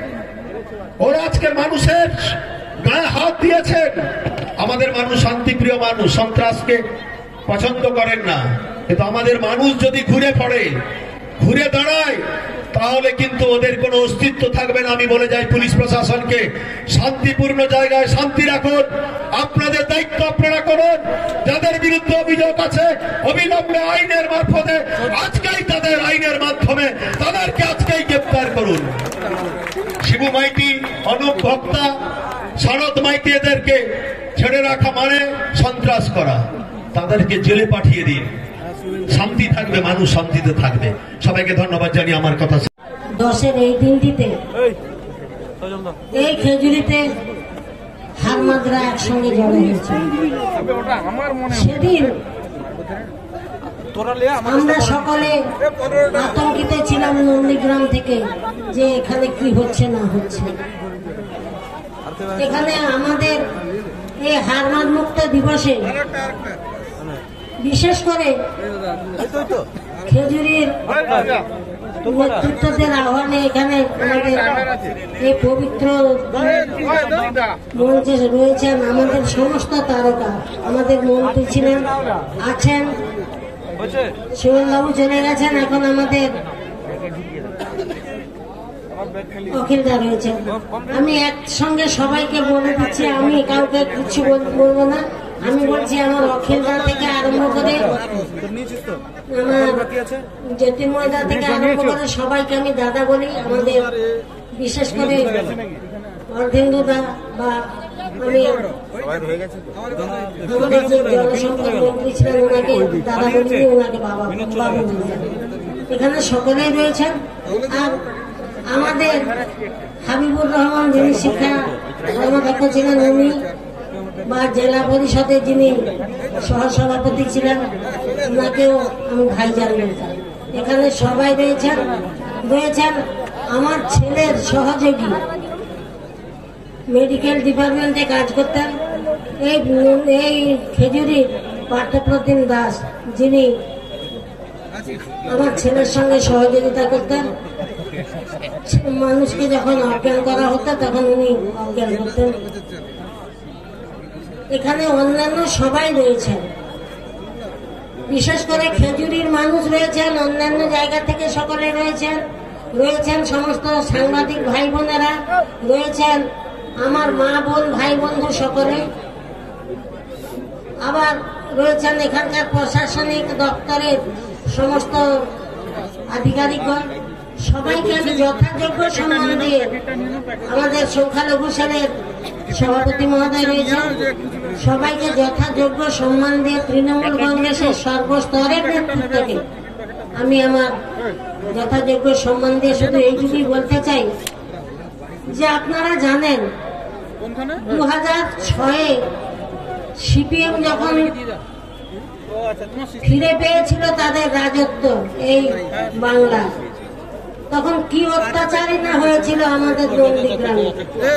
ওরা আজকে মানুষের গায়ে হাত দিয়েছেন। আমাদের মানুষ শান্তিপ্রিয় মানুষ, সন্ত্রাসকে পছন্দ করেন না, কিন্তু আমাদের মানুষ যদি ঘুরে পড়ে, ঘুরে দাঁড়ায়, তাহলে কিন্তু ওদের কোনো অস্তিত্ব থাকবে না। আমি বলে যাই পুলিশ প্রশাসনকে, শান্তিপূর্ণ জায়গায় শান্তি রাখুন, আপনাদের দায়িত্ব আপনারা করুন। যাদের বিরুদ্ধে অভিযোগ আছে, অবিলম্বে আইনের মারফতে আজকেই তাদের আইনের মাধ্যমে তাদেরকে আজকেই গ্রেপ্তার করুন। শিবু মাইতি, অনুপ ভক্তা, শরৎ মাইতি, এদেরকে ছেড়ে রাখা মানে সন্ত্রাস করা, তাদেরকে জেলে পাঠিয়ে দিন, শান্তি থাকবে, মানুষ শান্তিতে থাকবে। সবাইকে ধন্যবাদ জানিয়ে আমার কথা। 10-এর এই দিনটিতে এই খেজুরিতে হারমাদরা একসঙ্গে জড়ো হয়েছে। সেদিন আমরা সকলে আতঙ্কিত ছিলাম নন্দীগ্রাম থেকে, যে এখানে কি হচ্ছে না হচ্ছে। এখানে আমাদের এই হারমাদ মুক্ত দিবসে বিশেষ করে খেজুরির নেতৃত্বদের আহ্বানে এখানে আমাদের এই পবিত্র মঞ্চে রয়েছেন আমাদের সমস্ত তারকা। আমাদের মন্ত্রী ছিলেন, আছেন, সুমনবাবু চলে গেছেন, এখন আমাদের অখিলদা রয়েছে। আমি একসঙ্গে সবাইকে বলে দিচ্ছি, আমি কাউকে কিছু বলবো না। আমি বলছি আমার অখিলদা থেকে আরম্ভ করে আমার জ্যোতির্ময়দা থেকে আরম্ভ করে সবাইকে আমি দাদা বলি। আমাদের বিশেষ করে অর্ধেন্দুদা বা আমি আমাদের যে জনসংখ্যার মন্ত্রী ছিলেন ওনাকে দাদা বলিনি, ওনাকে বাবু বলছেন। এখানে সকলেই রয়েছেন। আর আমাদের হাবিবুর রহমান যিনি শিক্ষা কর্মদক্ষ ছিলেন উনি, বা জেলা পরিষদের যিনি সহসভাপতি ছিলেন ওনাকেও আমি ভাইজান বলতাম। এখানে সবাই রয়েছেন আমার ছেলের সহযোগী, মেডিকেল ডিপার্টমেন্টে কাজ করতেন এই খেজুরির পার্থপ্রতিম দাস, যিনি আমার ছেলের সঙ্গে সহযোগিতা করতেন। মানুষকে যখন অজ্ঞান করা হতো তখন উনি অজ্ঞান করতেন। এখানে অন্যান্য সবাই রয়েছেন, বিশেষ করে খেজুরির মানুষ রয়েছেন, অন্যান্য জায়গা থেকে সকলে রয়েছেন সমস্ত সাংবাদিক ভাই বোনেরা রয়েছেন, আমার মা বোন ভাই বন্ধু সকলে, আবার রয়েছেন এখানকার প্রশাসনিক দপ্তরের সমস্ত আধিকারিকগণ। সবাইকে আমি যথাযোগ্য সম্মান দিয়ে, আমাদের সংখ্যালঘু সেলের সভাপতি মহোদয় রয়েছেন, সবাইকে যথাযোগ্য সম্মান দিয়ে তৃণমূল কংগ্রেসের সর্বস্তরের নেতৃত্বকে আমি আমার যথাযোগ্য সম্মান দিয়ে শুধু এইটুকুই বলতে চাই যে আপনারা জানেন 2006-এ সিপিএম যখন ফিরে পেয়েছিল তাদের রাজত্ব এই বাংলা, তখন কি অত্যাচারই না হয়েছিল আমাদের নন্দীগ্রামে।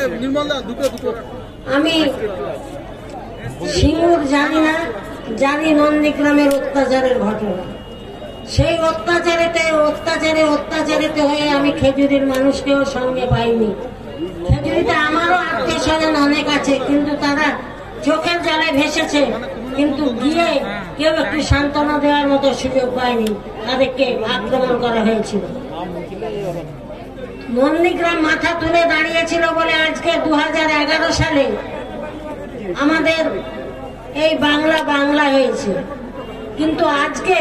আমি সিঙ্গুর জানি না, জানি নন্দীগ্রামের অত্যাচারের ঘটনা। সেই অত্যাচারে হয়ে আমি খেজুরির মানুষকেও সঙ্গে পাইনি। খেজুরিতে আমারও আত্মীয় স্বজন অনেক আছে, কিন্তু তারা চোখের জলে ভেসেছে, কিন্তু গিয়ে কেউ একটু সান্ত্বনা দেওয়ার মতো সুযোগ পায়নি, তাদেরকে আক্রমণ করা হয়েছিল। নন্দীগ্রাম মাথা তুলে দাঁড়িয়েছিল বলে আজকে 2011 সালে আমাদের এই বাংলা হয়েছে। কিন্তু আজকে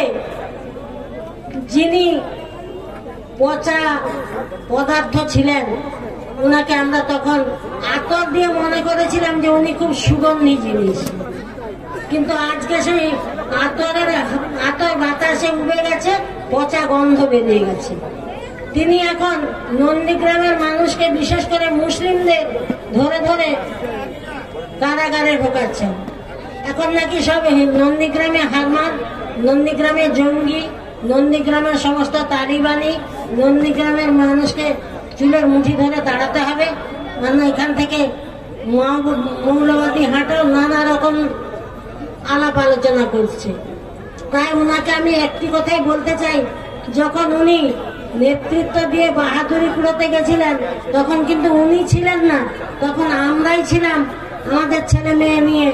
যিনি পচা পদার্থ ছিলেন ওনাকে আমরা তখন আতর দিয়ে মনে করেছিলাম যে উনি খুব সুগন্ধি জিনিস, কিন্তু আজকে সেই আতর বাতাসে উড়ে গেছে, পচা গন্ধ বেরিয়ে গেছে। তিনি এখন নন্দীগ্রামের মানুষকে, বিশেষ করে মুসলিমদের ধরে কারাগারে ঢোকাচ্ছেন। এখন নাকি সব নন্দীগ্রামে হারমার, নন্দীগ্রামে জঙ্গি, নন্দীগ্রামের সমস্ত তালিবানি, নন্দীগ্রামের মানুষকে চুলের মুঠি ধরে দাঁড়াতে হবে, মানে এখান থেকে মৌলবাদী হাঁটাও নানা রকম আলাপ আলোচনা করছে। তাই ওনাকে আমি একটি কথাই বলতে চাই, যখন উনি নেতৃত্ব দিয়ে বাহাদুরি কুড়োতে গেছিলেন তখন কিন্তু উনি ছিলেন না, তখন আমরাই ছিলাম আমাদের ছেলে মেয়ে নিয়ে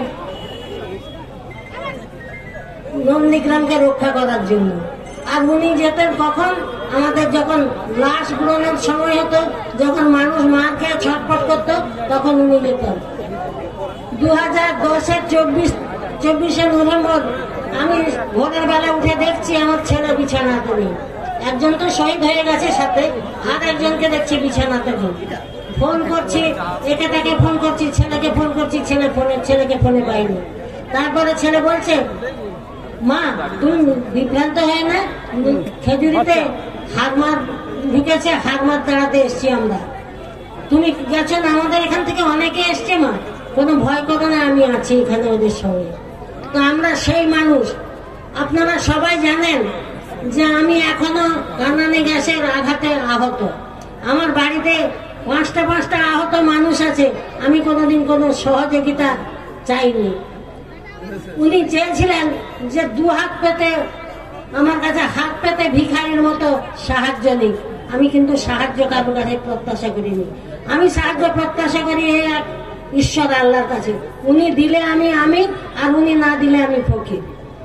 নন্দীগ্রামকে রক্ষা করার জন্য। আর উনি যেতেন কখন, আমাদের যখন লাশ গ্রহণের সময় হতো, যখন মানুষ মার খেয়ে ছটফট করত, তখন উনি যেতেন। 2010-এর 24শে নভেম্বর আমি ভোরের বেলা উঠে দেখছি আমার ছেলে বিছানাতে নেই। একজন তো শহীদ হয়ে গেছে, সাথে আর একজনকে দেখছি বিছানাতে নেই। ফোন করছি, একে তাকে ফোন করছি, ছেলেকে ফোন করছি, ছেলেকে ফোনে পাইনি। তারপরে ছেলে বলছে, মা তুমি বিভ্রান্ত হয় না, খেজুরিতে হারমার ঢুকেছে, হারমার দাঁড়াতে এসছি আমরা, তুমি গেছো না, আমাদের এখান থেকে অনেকে এসছে, মা কোনো ভয় করো না, আমি আছি এখানে ওদের সঙ্গে। তো আমরা সেই মানুষ। আপনারা সবাই জানেন যে আমি এখনো কান্নানি গ্যাসের আঘাতে আহত, আমার বাড়িতে পাঁচটা আহত মানুষ আছে, আমি কোনোদিন কোনো সহযোগিতা চাইনি। উনি চেয়েছিলেন যে দু হাত পেতে আমার কাছে হাত পেতে ভিখারির মতো সাহায্য নেই, আমি কিন্তু সাহায্য কারোর কাছে প্রত্যাশা করিনি। আমি সাহায্য প্রত্যাশা করি ঈশ্বর আল্লাহর কাছে। উনি দিলে আমি আর উনি না দিলে আমি ফকির।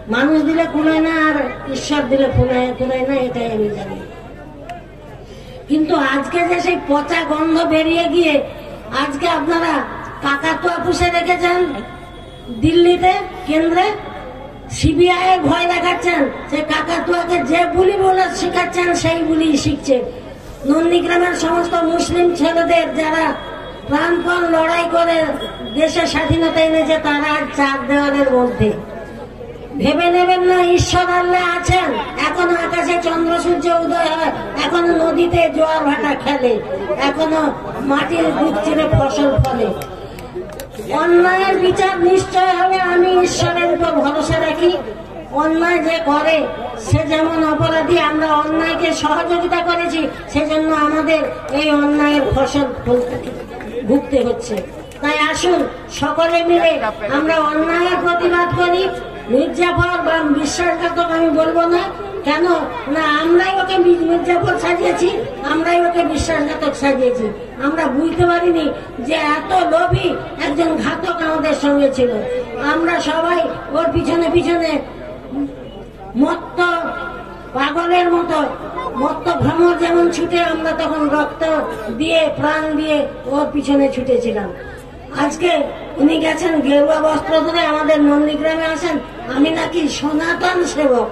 মানুষ দিলে কুলায় না, আর ঈশ্বর দিলে কুলায় না, এটাই আমি জানি। কিন্তু আজকে যে সেই পচা গন্ধ বেরিয়ে গিয়ে আজকে আপনারা কাকাতুয়া পুষে রেখেছেন দিল্লিতে, কেন্দ্রে সিবিআই এর ভয় দেখাচ্ছেন, যে কাকাতুয়াকে যে বুলি বলে শিখাচ্ছেন সেই বুলি শিখছে। নন্দীগ্রামের সমস্ত মুসলিম ছেলেদের যারা প্রাণপণ লড়াই করে দেশের স্বাধীনতা এনেছে, তারা আর চার দেওয়ালের মধ্যে। ভেবে নেবেন না ঈশ্বর আল্লাহ আছেন, এখনো আকাশে চন্দ্র সূর্য উদয় হয়, এখনো নদীতে জোয়ার ভাটা খেলে, এখনো মাটির বুক চিরে ফসল ফলে। অন্যায়ের বিচার নিশ্চয় হবে, আমি ঈশ্বরের উপর ভরসা রাখি। অন্যায় যে করে সে যেমন অপরাধী, আমরা অন্যায়কে সহযোগিতা করেছি, সেজন্য আমাদের এই অন্যায়ের ফসল ভুগতে হচ্ছে। তাই আসুন সকলে মিলে আমরা অন্যায়ের প্রতিবাদ করি। মির্জাফর বা বিশ্বাসঘাতক আমি বলবো না, কেন না আমরাই ওকে মির্জাফর সাজিয়েছি, আমরাই ওকে বিশ্বাসঘাতক সাজিয়েছি। আমরা বুঝতে পারিনি যে এত লোভী একজন ঘাতক আমাদের সঙ্গে ছিল। আমরা সবাই ওর পিছনে পিছনে মত্ত পাগলের মতো, মত্ত ভ্রমর যেমন ছুটে, আমরা তখন রক্ত দিয়ে প্রাণ দিয়ে ওর পিছনে ছুটেছিলাম। আজকে উনি গেছেন গেরুয়া বস্ত্র ধরে আমাদের নন্দীগ্রামে আসেন, আমি নাকি সনাতন সেবক।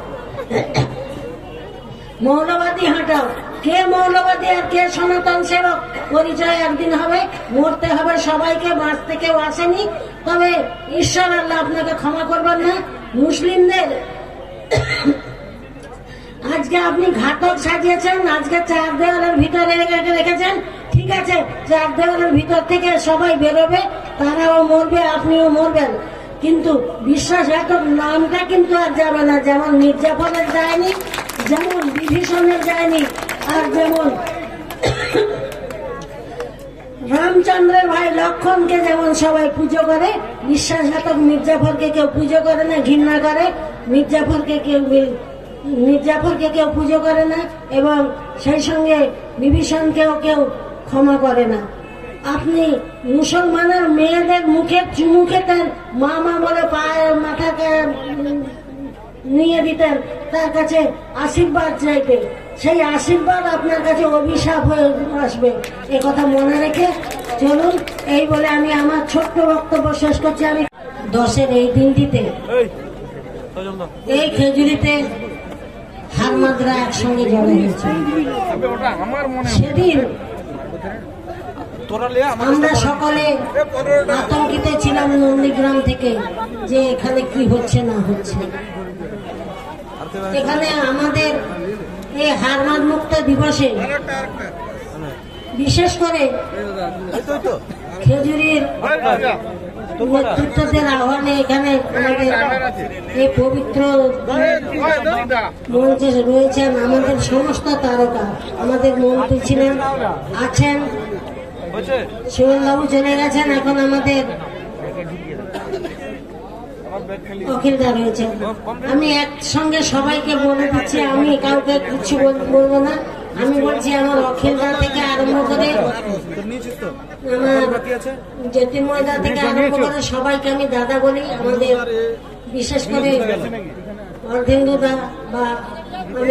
মৌলবাদী হাঁটাও, কে মৌলবাদী আর কে সনাতন সেবক পরিচয় একদিন হবে, মরতে হবে সবাইকে, বাঁচতে কেউ আসেনি। তবে ঈশ্বর আল্লাহ আপনাকে ক্ষমা করবেন না। মুসলিমদের আজকে আপনি ঘাতক সাজিয়েছেন, আজকে চার দেওয়ালের ভিতরে রেখেছেন, ঠিক আছে, চার দেওয়ালের ভিতর থেকে সবাই বেরোবে, তারাও মরবে, আপনিও মরবেন, কিন্তু বিশ্বাসঘাতক নামটা কিন্তু আর যাবে না। যেমন মির্জাফরের যায়নি, যেমন বিভীষণের যায়নি, আর যেমন রামচন্দ্রের ভাই লক্ষণকে যেমন সবাই পুজো করে, বিশ্বাসঘাতক মির্জাফরকে কেউ পুজো করে না, ঘৃণা করে। মির্জাফরকে কেউ পুজো করে না, এবং সেই সঙ্গে বিভীষণকেও কেউ ক্ষমা করে না। আপনি মুসলমানের মেয়েদের মুখে চুমু খেতেন, মা মা বলে পায়ের মাথাকে নিয়ে দিতেন, তার কাছে আশীর্বাদ চাইতেন, সেই আশীর্বাদ আপনার কাছে অভিশাপ হয়ে আসবে। এ কথা মনে রেখে চলুন। এই বলে আমি আমার ছোট্ট বক্তব্য শেষ করছি। আমি 10-এর এই দিনটিতে এই খেজুরিতে হারমাদরা একসঙ্গে জড়ো হয়েছে। সেদিন আমরা সকলে আতঙ্কিত ছিলাম নন্দীগ্রাম থেকে, যে এখানে কি হচ্ছে না হচ্ছে। এখানে আমাদের এই হারমাদ মুক্ত দিবসে বিশেষ করে খেজুরির নেতৃত্বদের আহ্বানে এখানে আমাদের এই পবিত্র মঞ্চে রয়েছেন আমাদের সমস্ত তারকা। আমাদের মন্ত্রী ছিলেন, আছেন, শিবনবাবু চলে গেছেন, এখন আমাদের অখিলদা রয়েছেন। আমি একসঙ্গে সবাইকে বলে দিচ্ছি, আমি কাউকে কিছু বলবো না। আমি বলছি আমার অখিলদা থেকে আরম্ভ করে, আমার জ্যোতির্ময়দা থেকে আরম্ভ করে সবাইকে আমি দাদা বলি। আমাদের বিশেষ করে অর্ধেন্দুদা বা আমি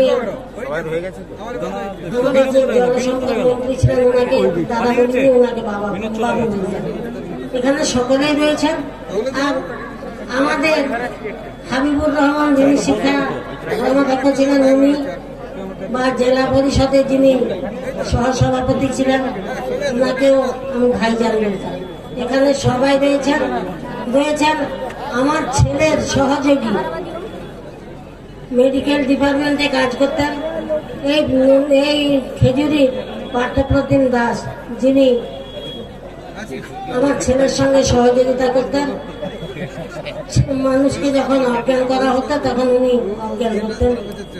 আমাদের যে জনসংখ্যার মন্ত্রী ছিলেন ওনাকে দাদা বলি, ওনাকে বাবু বলি। এখানে সকলেই রয়েছেন। আর আমাদের হাবিবুর রহমান, যিনি শিক্ষা কর্মদক্ষ ছিলেন, উনি বা জেলা পরিষদের যিনি সহসভাপতি ছিলেন, ওনাকেও আমি ভাইজান বলতাম। এখানে সবাই রয়েছেন আমার ছেলের সহযোগী, মেডিকেল ডিপার্টমেন্টে কাজ করতেন এই খেজুরির পার্থপ্রতিম দাস, যিনি আমার ছেলের সঙ্গে সহযোগিতা করতেন। মানুষকে যখন অজ্ঞান করা হতো তখন উনি অজ্ঞান করতেন।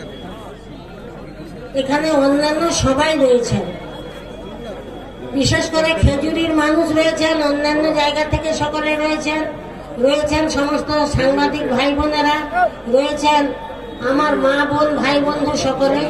এখানে অন্যান্য সবাই রয়েছেন, বিশেষ করে খেজুরির মানুষ রয়েছেন, অন্যান্য জায়গা থেকে সকলে রয়েছেন সমস্ত সাংবাদিক ভাই বোনেরা রয়েছেন, আমার মা বোন ভাই বন্ধু সকলে।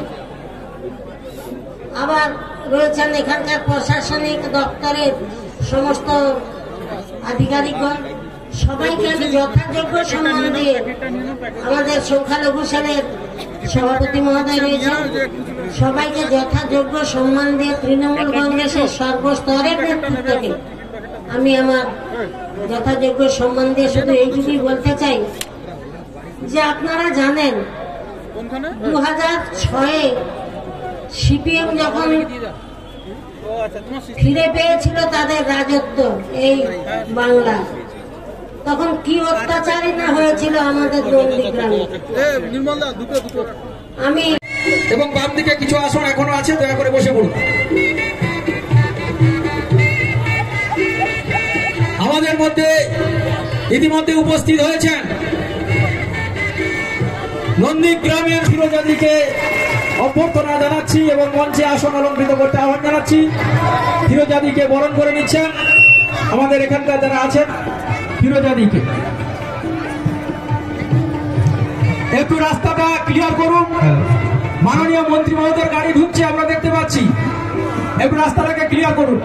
আবার রয়েছেন এখানকার প্রশাসনিক দপ্তরের সমস্ত আধিকারিকগণ, সবাইকে আমি যথাযোগ্য সম্মান দিয়ে, আমাদের সংখ্যালঘু সেলের সভাপতি মহোদয় রয়েছে, সবাইকে যথাযোগ্য সম্মান দিয়ে তৃণমূল কংগ্রেসের সর্বস্তরের নেতৃত্বকে আমি আমার যথাযোগ্য সম্মান দিয়ে শুধু এইটুকুই বলতে চাই যে আপনারা জানেন 2006-এ সিপিএম যখন ফিরে পেয়েছিল তাদের রাজত্ব এই বাংলা, তখন কি অত্যাচারই না হয়েছিল আমাদের নন্দীগ্রামে। আমি এবং বাম দিকে কিছু আসন এখনো আছে, দয়া করে বসে পড়ুন। আমাদের মধ্যে ইতিমধ্যে উপস্থিত হয়েছেন নন্দীগ্রামের ফিরোজাদিকে অভ্যর্থনা জানাচ্ছি এবং মঞ্চে আসন অলঙ্কৃত করতে আহ্বান জানাচ্ছি। ফিরোজাদিকে বরণ করে নিচ্ছেন আমাদের এখানকার যারা আছেন। ফিরোজাদিকে একটু রাস্তাটা ক্লিয়ার করুন। মাননীয় মন্ত্রী মহোদয়ের গাড়ি ঢুকছে, আমরা দেখতে পাচ্ছি। একটু রাস্তাটাকে ক্লিয়ার করুন।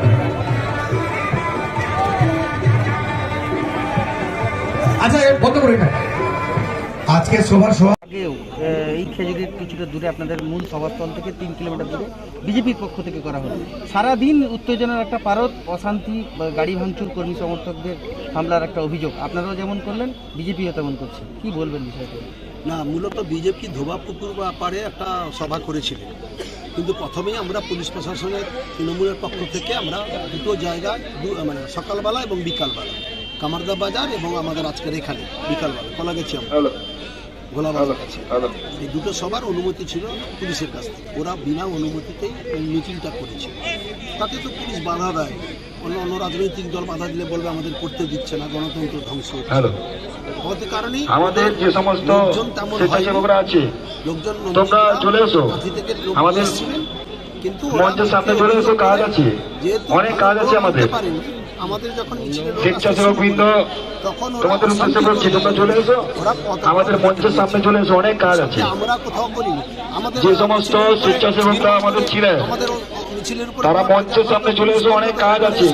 আচ্ছা, বন্ধ করে আজকে সভার এই খেজুরির কিছুটা দূরে আপনাদের মূল সভাস্থল থেকে 3 কিলোমিটার দূরে বিজেপির পক্ষ থেকে করা হলো। সারাদিন উত্তেজনার একটা পারদ, অশান্তি, গাড়ি ভাঙচুর, কর্মী সমর্থকদের হামলার একটা অভিযোগ। আপনারাও যেমন করলেন, বিজেপিও তেমন করছে, কি বলবেন বিষয়টা? না, মূলত বিজেপি ধোবাপুকুর পাড়ে একটা সভা করেছিলেন, কিন্তু প্রথমেই আমরা পুলিশ প্রশাসনের তৃণমূলের পক্ষ থেকে আমরা দুটো জায়গায় মানে সকালবেলা এবং বিকালবেলা, কামারদা বাজার এবং আমাদের আজকের এখানে বিকালবেলা কলা গেছি আমরা গোলাবাজার কাছে, এই দুটো সবার অনুমতি ছিল পুলিশের কাছ থেকে। ওরা বিনা অনুমতিতেই মিটিংটা করেছে, তাতে তো পুলিশ বাধা দেয়। অন্য রাজনৈতিক দল বাধা দিলে বলবে আমাদের করতে দিচ্ছে না, গণতন্ত্র ধ্বংস হতে। কারণে আমাদের যে সমস্ত স্বেচ্ছাসেবকরা আছে, লোকজন তোমরা চলে এসো, আমাদের কিন্তু মঞ্চের সামনে চলে এসো, কাজ আছে, অনেক কাজ আছে আমাদের। আমাদের যখন স্বেচ্ছাসেবক বৃন্দ তোমাদের উদ্দেশ্যে বলছি, তোমরা চলে এসো, আমাদের মঞ্চের সামনে চলে এসো, অনেক কাজ আছে। আমরা কোথাও করিনি, আমাদের যে সমস্ত স্বেচ্ছাসেবকরা আমাদের ছিলেন তারা মঞ্চের সামনে চলে এসো, অনেক কাজ আছে।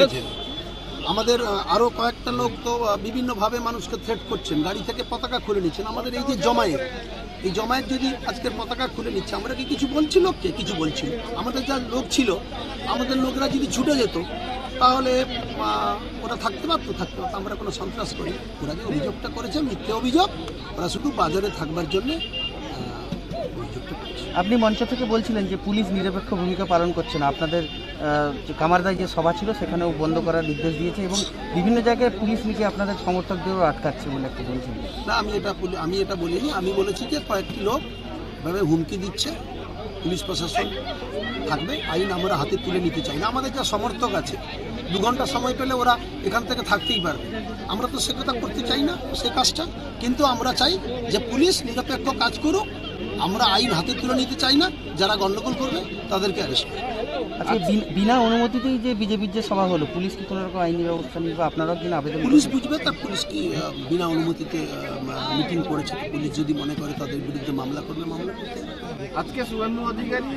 আমাদের আরো কয়েকটা লোক তো বিভিন্নভাবে মানুষকে থ্রেট করছেন, গাড়ি থেকে পতাকা খুলে নিচ্ছেন। আমাদের এই যে জমায়েত, এই জমায়েত যদি আজকের পতাকা খুলে নিচ্ছে, আমরা কি কিছু বলছি লোককে? কিছু বলছিল। আমাদের যা লোক ছিল, আমাদের লোকরা যদি ছুটে যেত তাহলে ওরা থাকতে পারতো। আমরা কোনো সন্ত্রাস করি। ওরা যে অভিযোগটা করেছে মিথ্যে অভিযোগ, ওরা শুধু বাজারে থাকবার জন্য অভিযোগটা করেছে। আপনি মঞ্চ থেকে বলছিলেন যে পুলিশ নিরপেক্ষ ভূমিকা পালন করছে না। আপনাদের কামারদায় যে সভা ছিল সেখানেও বন্ধ করার নির্দেশ দিয়েছে এবং বিভিন্ন জায়গায় পুলিশ মিকে আপনাদের সমর্থকদেরও আটকাচ্ছে বলে একটা বলছিলেন। না, আমি এটা বলিনি। আমি বলেছি যে কয়েকটি লোক ভাবে হুমকি দিচ্ছে, পুলিশ প্রশাসন থাকবে, আইন আমরা হাতে তুলে নিতে চাই না। আমাদের যা সমর্থক আছে, 2 ঘন্টা সময় পেলে ওরা এখান থেকে থাকতেই পারবে। আমরা তো সে কথা করতে চাই না, সে কাজটা। কিন্তু আমরা চাই যে পুলিশ নিরপেক্ষ কাজ করুক। আমরা আইন হাতে তুলে নিতে চাই না, যারা গন্ডগোল করবে তাদেরকে অ্যারেস্ট করবে। আচ্ছা, বিনা অনুমতিতেই যে বিজেপির যে সভা হলো, পুলিশ কি কোনো রকম আইনি ব্যবস্থা নিবে? আপনারাও কিনা আবেদন? পুলিশ বুঝবে, তার পুলিশ কি বিনা অনুমতিতে মিটিং করেছে, পুলিশ যদি মনে করে তাদের বিরুদ্ধে মামলা করবে, মামলা করতে। আজকে শুভেন্দু অধিকারী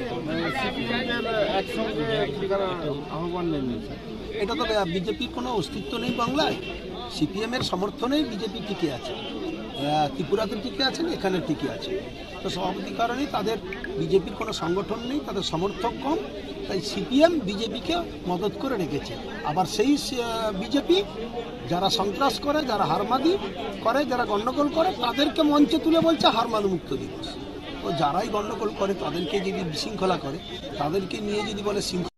আহ্বান জানিয়েছে। এটা তো বিজেপির কোনো অস্তিত্ব নেই বাংলায়। সিপিএমের সমর্থনেই বিজেপি টিকে আছে, ত্রিপুরাতে টিকে আছেন, এখানে টিকে আছে। তো সভাপতির কারণেই তাদের বিজেপির কোনো সংগঠন নেই, তাদের সমর্থক কম, তাই সিপিএম বিজেপিকে মদত করে রেখেছে। আবার সেই বিজেপি যারা সন্ত্রাস করে, যারা হারমাদি করে, যারা গণ্ডগোল করে, তাদেরকে মঞ্চে তুলে বলছে হারমাদ মুক্ত দিবস। তো যারাই গণ্ডগোল করে, তাদেরকে যদি বিশৃঙ্খলা করে, তাদেরকে নিয়ে যদি বলে শৃঙ্খলা